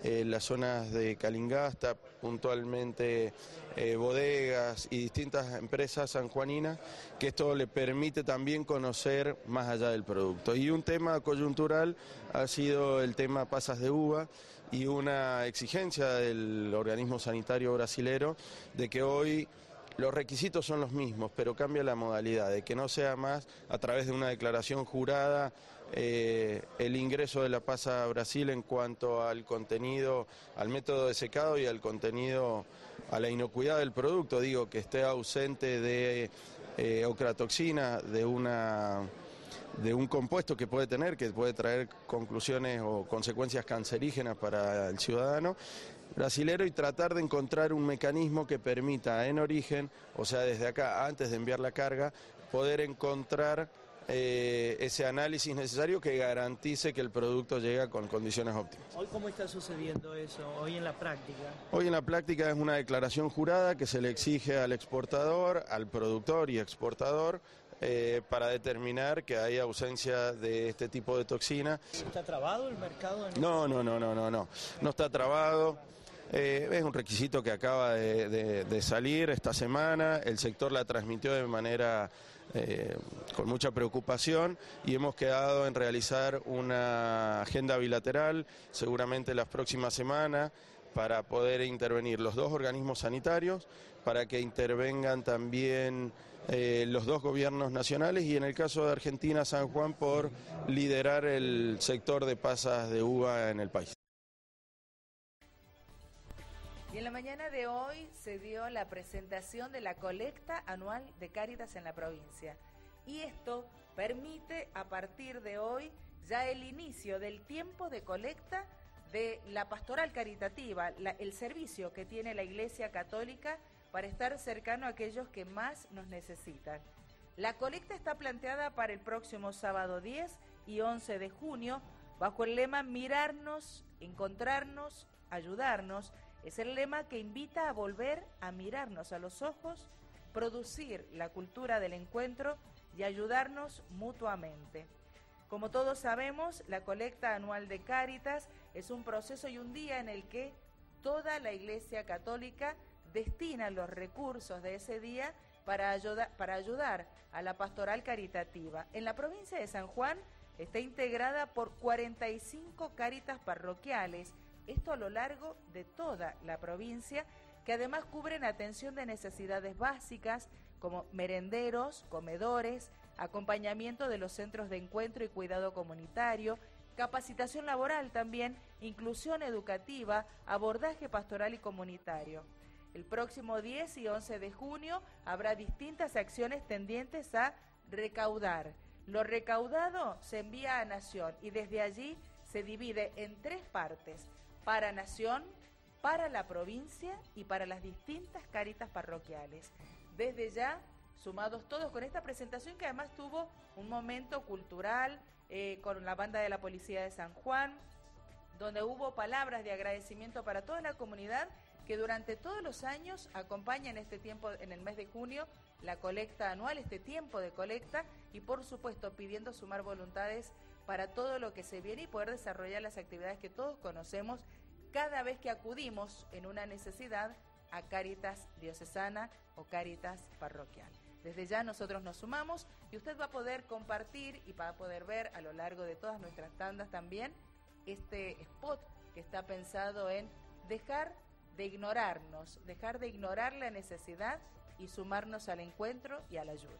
eh, las zonas de Calingasta, puntualmente eh, bodegas y distintas empresas sanjuaninas, que esto le permite también conocer más allá del producto. Y un tema coyuntural ha sido el tema pasas de uva y una exigencia del organismo sanitario brasilero de que hoy los requisitos son los mismos, pero cambia la modalidad, de que no sea más a través de una declaración jurada eh, el ingreso de la pasa a Brasil en cuanto al contenido, al método de secado y al contenido, a la inocuidad del producto, digo, que esté ausente de eh, ocratoxina, de una... de un compuesto que puede tener, que puede traer conclusiones o consecuencias cancerígenas para el ciudadano brasilero, y tratar de encontrar un mecanismo que permita en origen, o sea, desde acá, antes de enviar la carga, poder encontrar eh, ese análisis necesario que garantice que el producto llega con condiciones óptimas. ¿Hoy cómo está sucediendo eso? Hoy en la práctica. Hoy en la práctica es una declaración jurada que se le exige al exportador, al productor y exportador, Eh, para determinar que hay ausencia de este tipo de toxina. ¿Está trabado el mercado? En no, no, no, no, no, no, no está trabado. Eh, es un requisito que acaba de, de, de salir esta semana, el sector la transmitió de manera eh, con mucha preocupación y hemos quedado en realizar una agenda bilateral, seguramente las próximas semanas, para poder intervenir los dos organismos sanitarios, para que intervengan también eh, los dos gobiernos nacionales y en el caso de Argentina, San Juan, por liderar el sector de pasas de uva en el país. Y en la mañana de hoy se dio la presentación de la colecta anual de Cáritas en la provincia. Y esto permite a partir de hoy ya el inicio del tiempo de colecta de la pastoral caritativa, la, el servicio que tiene la Iglesia Católica para estar cercano a aquellos que más nos necesitan. La colecta está planteada para el próximo sábado diez y once de junio, bajo el lema Mirarnos, Encontrarnos, Ayudarnos. Es el lema que invita a volver a mirarnos a los ojos, producir la cultura del encuentro y ayudarnos mutuamente. Como todos sabemos, la colecta anual de Cáritas es un proceso y un día en el que toda la Iglesia Católica destina los recursos de ese día para, ayuda, para ayudar a la pastoral caritativa. En la provincia de San Juan está integrada por cuarenta y cinco cáritas parroquiales, esto a lo largo de toda la provincia, que además cubren atención de necesidades básicas como merenderos, comedores, acompañamiento de los centros de encuentro y cuidado comunitario, capacitación laboral también, inclusión educativa, abordaje pastoral y comunitario. El próximo diez y once de junio habrá distintas acciones tendientes a recaudar. Lo recaudado se envía a Nación y desde allí se divide en tres partes: para Nación, para la provincia y para las distintas cáritas parroquiales. Desde ya, sumados todos con esta presentación que además tuvo un momento cultural eh, con la banda de la Policía de San Juan, donde hubo palabras de agradecimiento para toda la comunidad que durante todos los años acompaña en este tiempo, en el mes de junio, la colecta anual, este tiempo de colecta, y por supuesto pidiendo sumar voluntades para todo lo que se viene y poder desarrollar las actividades que todos conocemos cada vez que acudimos en una necesidad a Cáritas diocesana o Cáritas parroquial. Desde ya nosotros nos sumamos y usted va a poder compartir y va a poder ver a lo largo de todas nuestras tandas también este spot que está pensado en dejar de ignorarnos, dejar de ignorar la necesidad y sumarnos al encuentro y a la ayuda.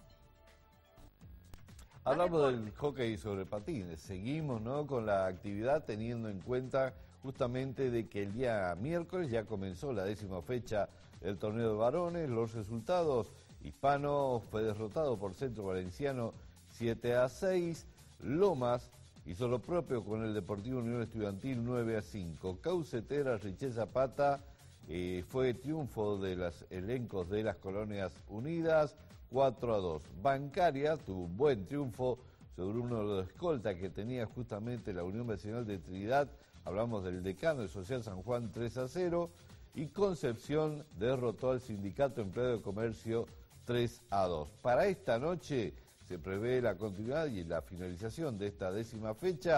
Hablamos del hockey sobre patines, seguimos, ¿no?, con la actividad teniendo en cuenta justamente de que el día miércoles ya comenzó la décima fecha del torneo de varones. Los resultados: Hispano fue derrotado por Centro Valenciano siete a seis, Lomas hizo lo propio con el Deportivo Unión Estudiantil nueve a cinco, Caucetera Riché Zapata eh, fue triunfo de los elencos de las Colonias Unidas cuatro a dos, Bancaria tuvo un buen triunfo sobre uno de los escoltas que tenía justamente la Unión Vecinal de Trinidad, hablamos del decano de Social San Juan tres a cero, y Concepción derrotó al Sindicato Empleado de Comercio tres a dos. Para esta noche se prevé la continuidad y la finalización de esta décima fecha.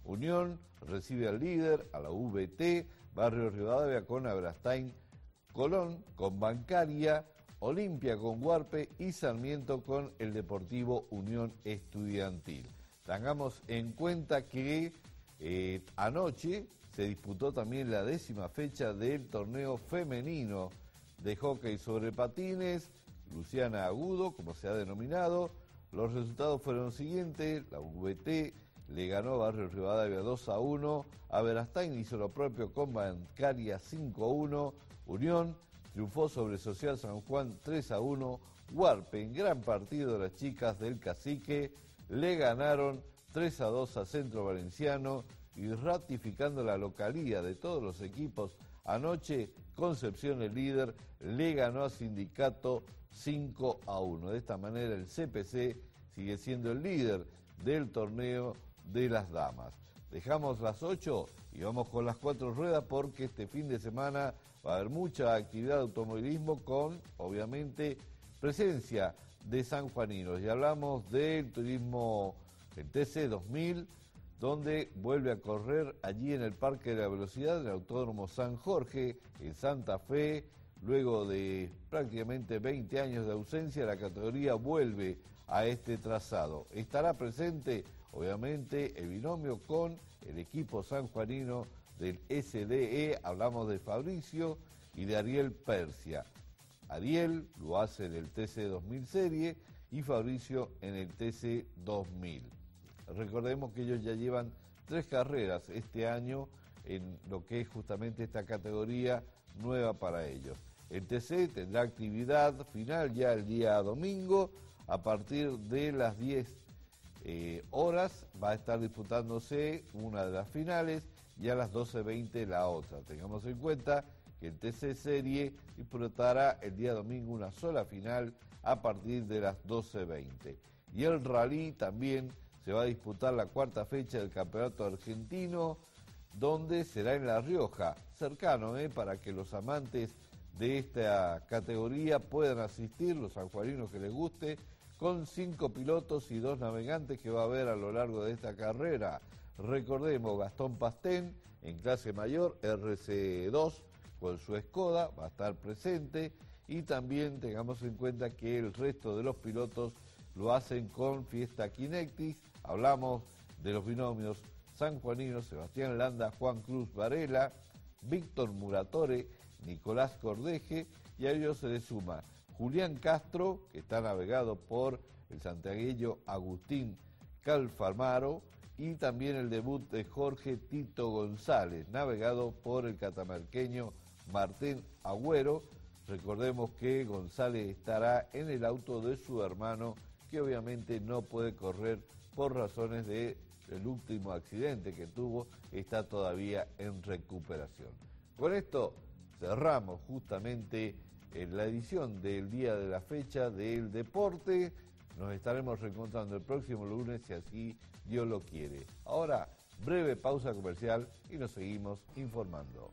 Unión recibe al líder, a la U B T, Barrio Rivadavia con Aberastain, Colón con Bancaria, Olimpia con Huarpe y Sarmiento con el Deportivo Unión Estudiantil. Tengamos en cuenta que eh, anoche se disputó también la décima fecha del torneo femenino de hockey sobre patines, Luciana Agudo, como se ha denominado. Los resultados fueron los siguientes: la U B T le ganó a Barrio Rivadavia dos a uno, Aberastain hizo lo propio con Bancaria cinco a uno, Unión triunfó sobre Social San Juan tres a uno, Huarpe, en gran partido de las chicas del Cacique, le ganaron tres a dos a Centro Valenciano, y ratificando la localía de todos los equipos anoche, Concepción, el líder, le ganó a Sindicato cinco a uno. De esta manera el C P C sigue siendo el líder del torneo de las damas. Dejamos las ocho y vamos con las cuatro ruedas, porque este fin de semana va a haber mucha actividad de automovilismo con, obviamente, presencia de sanjuaninos. Y hablamos del turismo, el T C dos mil, donde vuelve a correr allí en el Parque de la Velocidad, en el Autódromo San Jorge, en Santa Fe. Luego de prácticamente veinte años de ausencia, la categoría vuelve a este trazado. Estará presente, obviamente, el binomio con el equipo sanjuanino del S D E. Hablamos de Fabricio y de Ariel Persia. Ariel lo hace en el T C dos mil serie y Fabricio en el T C dos mil. Recordemos que ellos ya llevan tres carreras este año en lo que es justamente esta categoría nueva para ellos. El T C tendrá actividad final ya el día domingo a partir de las diez eh, horas. Va a estar disputándose una de las finales y a las doce veinte la otra. Tengamos en cuenta que el T C Serie disputará el día domingo una sola final a partir de las doce veinte. Y el Rally también se va a disputar la cuarta fecha del Campeonato Argentino, donde será en La Rioja, cercano, ¿eh? para que los amantes de esta categoría puedan asistir, los sanjuaninos que les guste, con cinco pilotos y dos navegantes que va a haber a lo largo de esta carrera. Recordemos, Gastón Pastén en clase mayor, R C dos, con su Skoda, va a estar presente, y también tengamos en cuenta que el resto de los pilotos lo hacen con Fiesta Kinectis. Hablamos de los binomios sanjuaninos Sebastián Landa, Juan Cruz Varela, Víctor Muratore, Nicolás Cordeje, y a ellos se le suma Julián Castro, que está navegado por el santiagueño Agustín Calfamaro, y también el debut de Jorge Tito González, navegado por el catamarqueño Martín Agüero. Recordemos que González estará en el auto de su hermano, que obviamente no puede correr por razones de el último accidente que tuvo, está todavía en recuperación. Con esto cerramos justamente en la edición del día de la fecha del deporte. Nos estaremos reencontrando el próximo lunes, si así Dios lo quiere. Ahora, breve pausa comercial y nos seguimos informando.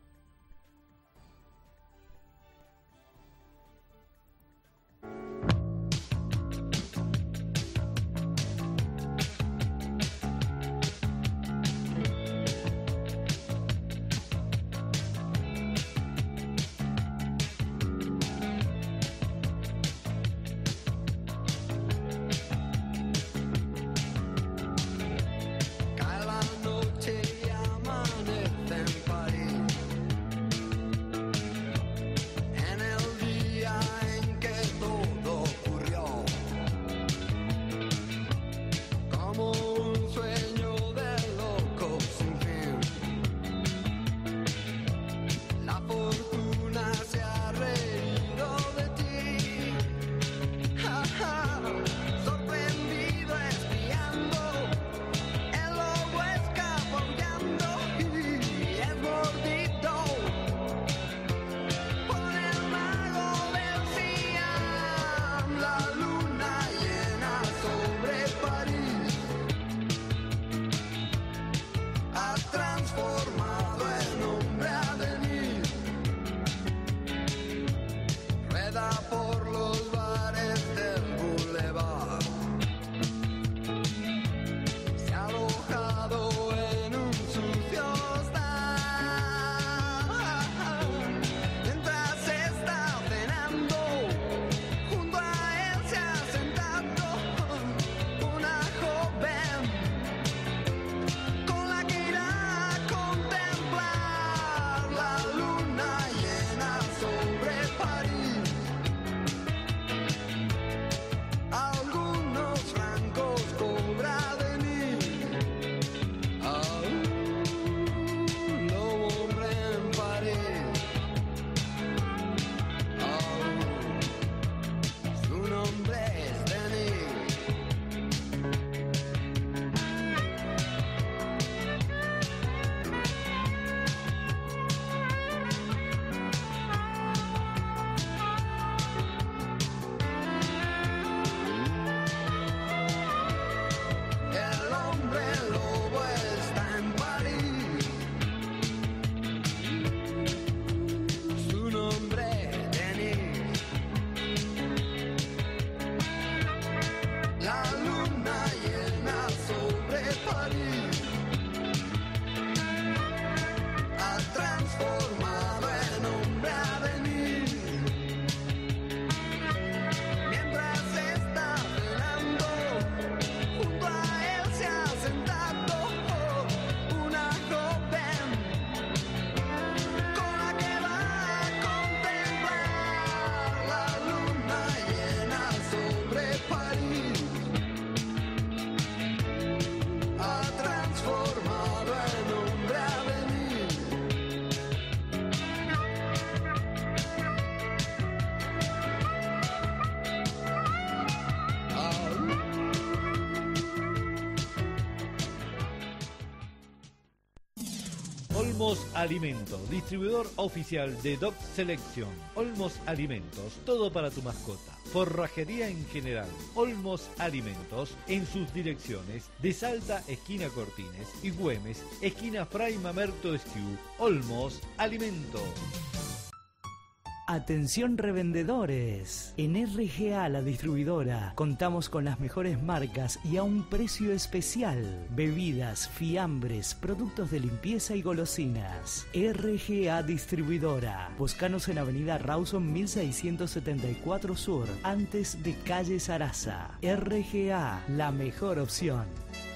Cae la noche y amanece en París. Olmos Alimentos, distribuidor oficial de Dog Selection. Olmos Alimentos, todo para tu mascota. Forrajería en general. Olmos Alimentos en sus direcciones de Salta, esquina Cortines, y Güemes, esquina Fray Mamerto Esquiú. Olmos Alimentos. Atención revendedores, en R G A la distribuidora contamos con las mejores marcas y a un precio especial. Bebidas, fiambres, productos de limpieza y golosinas. R G A Distribuidora. Búscanos en Avenida Rawson mil seiscientos setenta y cuatro Sur, antes de calle Sarasa. R G A, la mejor opción.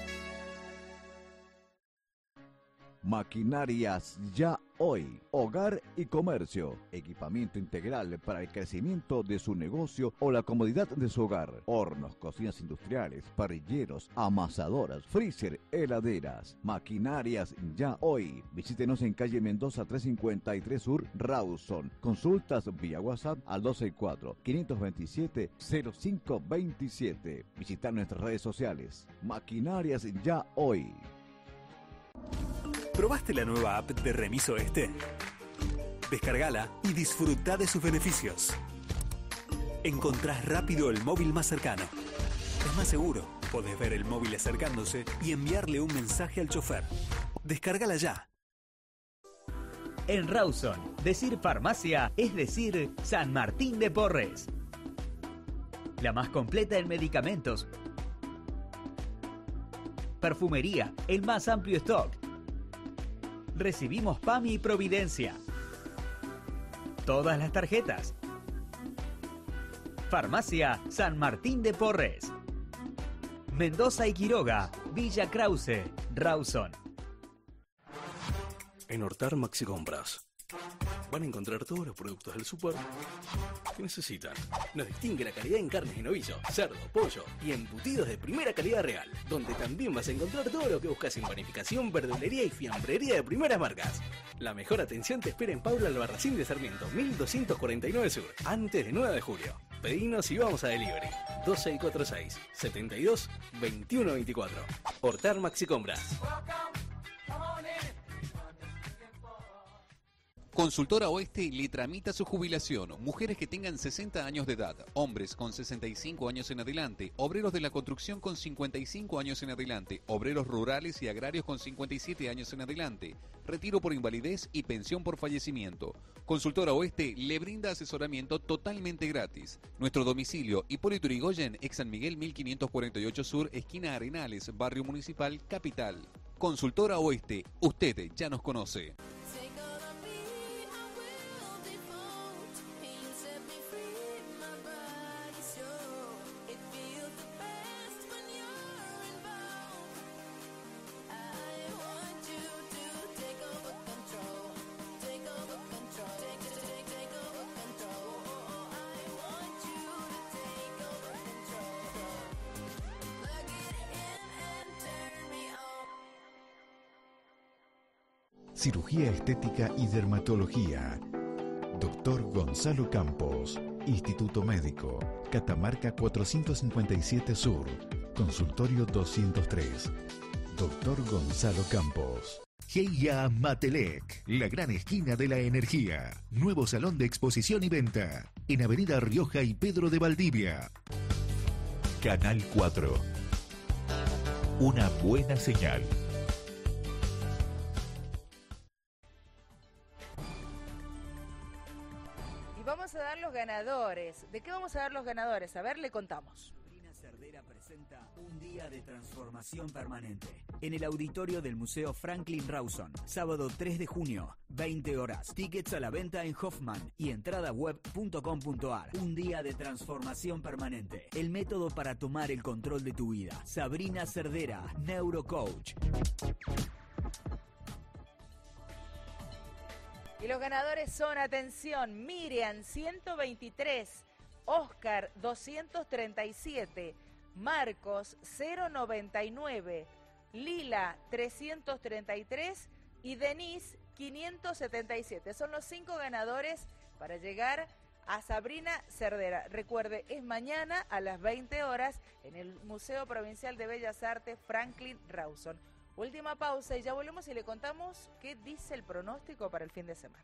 Maquinarias Ya Hoy, hogar y comercio, equipamiento integral para el crecimiento de su negocio o la comodidad de su hogar, hornos, cocinas industriales, parrilleros, amasadoras, freezer, heladeras. Maquinarias Ya Hoy, visítenos en calle Mendoza trescientos cincuenta y tres Sur, Rawson. Consultas vía WhatsApp al dos seis cuatro, cinco dos siete, cero cinco dos siete. Visitar nuestras redes sociales. Maquinarias Ya Hoy. ¿Probaste la nueva app de Remis Oeste? Descargala y disfruta de sus beneficios. Encontrás rápido el móvil más cercano. Es más seguro. Podés ver el móvil acercándose y enviarle un mensaje al chofer. Descárgala ya. En Rawson, decir farmacia es decir San Martín de Porres. La más completa en medicamentos. Perfumería, el más amplio stock. Recibimos P A M I y Providencia. Todas las tarjetas. Farmacia San Martín de Porres. Mendoza y Quiroga, Villa Krause, Rawson. En Hortar Maxi Compras van a encontrar todos los productos del súper que necesitan. Nos distingue la calidad en carnes y novillo, cerdo, pollo y embutidos de primera calidad real, donde también vas a encontrar todo lo que buscas en panificación, verdulería y fiambrería de primeras marcas. La mejor atención te espera en Paula Albarracín de Sarmiento, mil doscientos cuarenta y nueve Sur, antes del nueve de julio. Pedinos y vamos a delivery. dos seis cuatro seis, setenta y dos, veintiuno veinticuatro. Hortar Maxi Compras. Consultora Oeste le tramita su jubilación. Mujeres que tengan sesenta años de edad, hombres con sesenta y cinco años en adelante, obreros de la construcción con cincuenta y cinco años en adelante, obreros rurales y agrarios con cincuenta y siete años en adelante, retiro por invalidez y pensión por fallecimiento. Consultora Oeste le brinda asesoramiento totalmente gratis. Nuestro domicilio, Hipólito Yrigoyen, ex San Miguel mil quinientos cuarenta y ocho Sur, esquina Arenales, Barrio Municipal, Capital. Consultora Oeste, usted ya nos conoce. Cirugía estética y dermatología. Doctor Gonzalo Campos. Instituto Médico. Catamarca cuatrocientos cincuenta y siete Sur. Consultorio doscientos tres. Doctor Gonzalo Campos. Heia Matelec, la gran esquina de la energía. Nuevo salón de exposición y venta. En Avenida Rioja y Pedro de Valdivia. Canal cuatro. Una buena señal. Vamos a dar los ganadores. ¿De qué vamos a dar los ganadores? A ver, le contamos. Sabrina Cerdera presenta Un Día de Transformación Permanente en el auditorio del Museo Franklin Rawson. Sábado tres de junio, veinte horas. Tickets a la venta en Hoffman y entrada web punto com punto ar. Un Día de Transformación Permanente. El método para tomar el control de tu vida. Sabrina Cerdera, Neurocoach. Y los ganadores son, atención, Miriam ciento veintitrés, Oscar doscientos treinta y siete, Marcos cero noventa y nueve, Lila trescientos treinta y tres y Denise quinientos setenta y siete. Son los cinco ganadores para llegar a Sabrina Cerdera. Recuerde, es mañana a las veinte horas en el Museo Provincial de Bellas Artes Franklin Rawson. Última pausa y ya volvemos y le contamos qué dice el pronóstico para el fin de semana.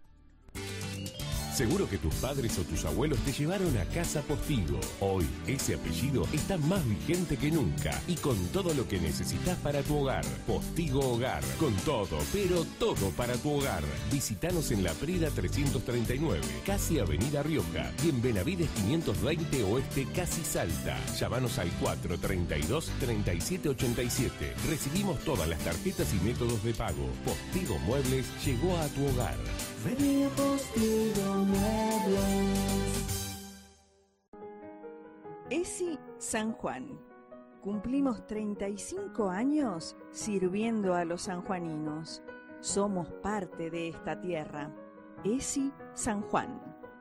Seguro que tus padres o tus abuelos te llevaron a Casa Postigo. Hoy ese apellido está más vigente que nunca y con todo lo que necesitas para tu hogar. Postigo Hogar, con todo, pero todo para tu hogar. Visítanos en La Prida trescientos treinta y nueve, casi Avenida Rioja, y en Benavides quinientos veinte Oeste, casi Salta. Llámanos al cuatro treinta y dos, treinta y siete ochenta y siete. Recibimos todas las tarjetas y métodos de pago. Postigo Muebles llegó a tu hogar. Vení a Postigo Muebles. ESI San Juan. Cumplimos treinta y cinco años sirviendo a los sanjuaninos. Somos parte de esta tierra. ESI San Juan.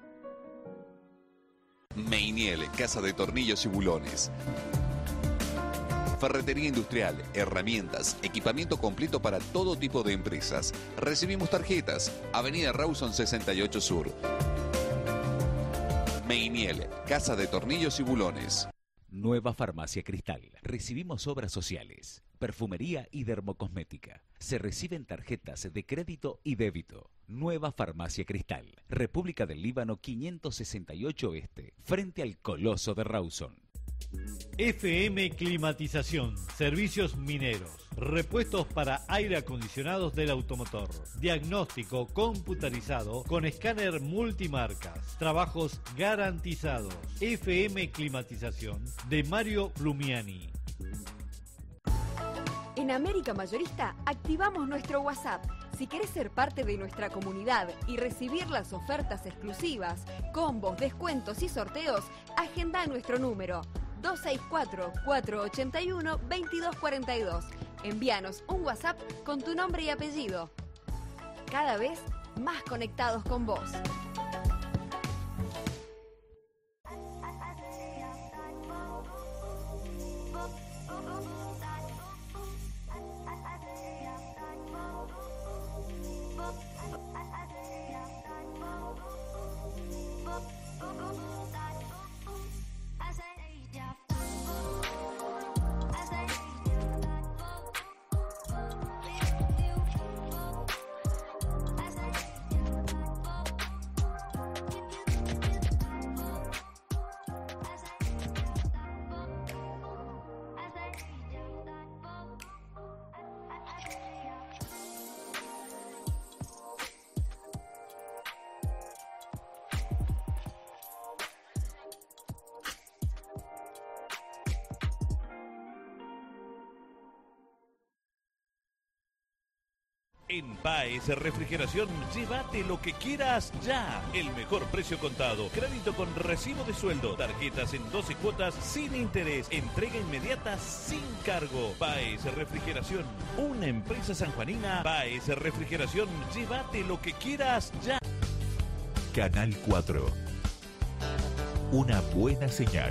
Meiniel, casa de tornillos y bulones. Ferretería industrial, herramientas, equipamiento completo para todo tipo de empresas. Recibimos tarjetas. Avenida Rawson sesenta y ocho Sur. Meiniel, casa de tornillos y bulones. Nueva Farmacia Cristal. Recibimos obras sociales, perfumería y dermocosmética. Se reciben tarjetas de crédito y débito. Nueva Farmacia Cristal. República del Líbano quinientos sesenta y ocho Este, frente al Coloso de Rawson. F M Climatización, servicios mineros, repuestos para aire acondicionados del automotor, diagnóstico computarizado con escáner multimarcas, trabajos garantizados. F M Climatización de Mario Plumiani. En América Mayorista activamos nuestro WhatsApp. Si querés ser parte de nuestra comunidad y recibir las ofertas exclusivas, combos, descuentos y sorteos, agenda nuestro número dos seis cuatro, cuatro ocho uno, dos dos cuatro dos. Envíanos un WhatsApp con tu nombre y apellido. Cada vez más conectados con vos. En Baez Refrigeración, llévate lo que quieras ya. El mejor precio contado, crédito con recibo de sueldo, tarjetas en doce cuotas sin interés, entrega inmediata sin cargo. Baez Refrigeración, una empresa sanjuanina. Baez Refrigeración, llévate lo que quieras ya. Canal cuatro. Una buena señal.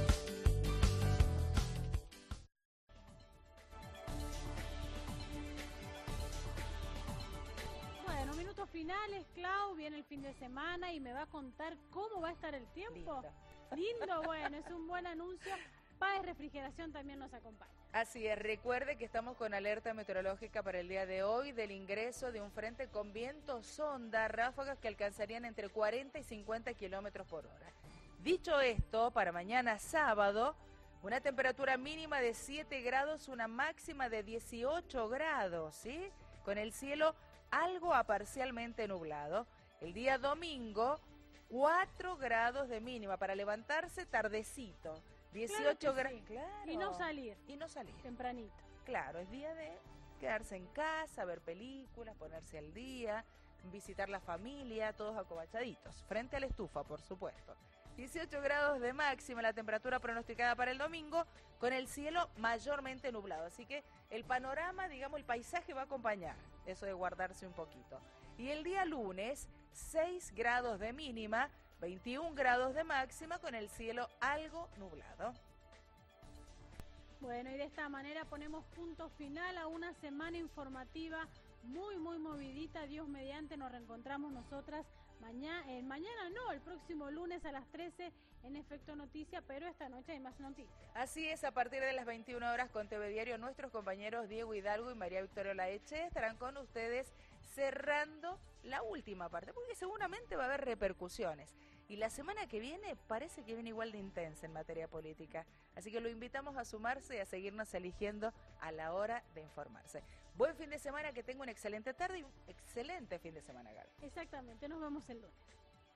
Finales, Clau, viene el fin de semana y me va a contar cómo va a estar el tiempo. Lindo, Lindo bueno, es un buen anuncio. Baez Refrigeración también nos acompaña. Así es, recuerde que estamos con alerta meteorológica para el día de hoy del ingreso de un frente con viento sonda, ráfagas que alcanzarían entre cuarenta y cincuenta kilómetros por hora. Dicho esto, para mañana sábado, una temperatura mínima de siete grados, una máxima de dieciocho grados, ¿sí? Con el cielo algo a parcialmente nublado. El día domingo, cuatro grados de mínima para levantarse tardecito. dieciocho grados. Sí. Claro. Y no salir. Y no salir. Tempranito. Claro, es día de quedarse en casa, ver películas, ponerse al día, visitar la familia, todos acobachaditos. Frente a la estufa, por supuesto. dieciocho grados de máxima la temperatura pronosticada para el domingo, con el cielo mayormente nublado. Así que el panorama, digamos, el paisaje va a acompañar. Eso de guardarse un poquito. Y el día lunes, seis grados de mínima, veintiún grados de máxima, con el cielo algo nublado. Bueno, y de esta manera ponemos punto final a una semana informativa muy, muy movidita. Dios mediante, nos reencontramos nosotras Mañana, eh, mañana no, el próximo lunes a las trece en Efecto Noticia, pero esta noche hay más noticias. Así es, a partir de las veintiuna horas con T V Diario, nuestros compañeros Diego Hidalgo y María Victoria Olaeche estarán con ustedes cerrando la última parte, porque seguramente va a haber repercusiones. Y la semana que viene parece que viene igual de intensa en materia política. Así que lo invitamos a sumarse y a seguirnos eligiendo a la hora de informarse. Buen fin de semana, que tenga una excelente tarde y un excelente fin de semana, Gaby. Exactamente, nos vemos el lunes.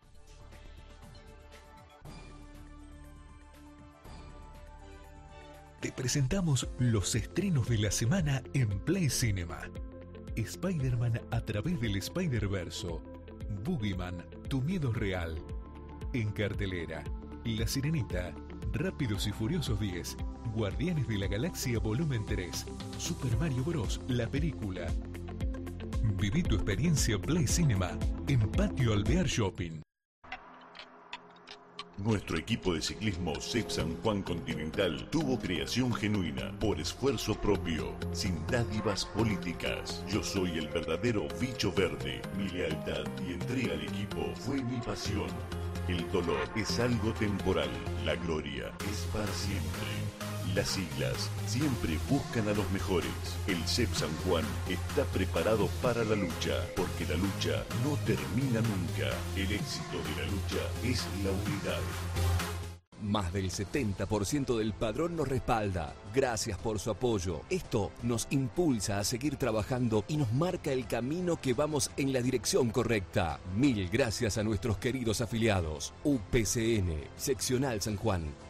Te presentamos los estrenos de la semana en Play Cinema. Spider-Man a través del Spider-Verso. Boogeyman, tu miedo es real. En cartelera, La Sirenita, Rápidos y Furiosos diez, Guardianes de la Galaxia Volumen tres, Super Mario Bros. La película. Viví tu experiencia Play Cinema en Patio Alvear Shopping. Nuestro equipo de ciclismo C E P San Juan Continental tuvo creación genuina, por esfuerzo propio, sin dádivas políticas. Yo soy el verdadero bicho verde. Mi lealtad y entrega al equipo fue mi pasión. El dolor es algo temporal, la gloria es para siempre. Las siglas siempre buscan a los mejores. El C E P San Juan está preparado para la lucha, porque la lucha no termina nunca. El éxito de la lucha es la unidad. Más del setenta por ciento del padrón nos respalda. Gracias por su apoyo. Esto nos impulsa a seguir trabajando y nos marca el camino que vamos en la dirección correcta. Mil gracias a nuestros queridos afiliados. U P C N, Seccional San Juan.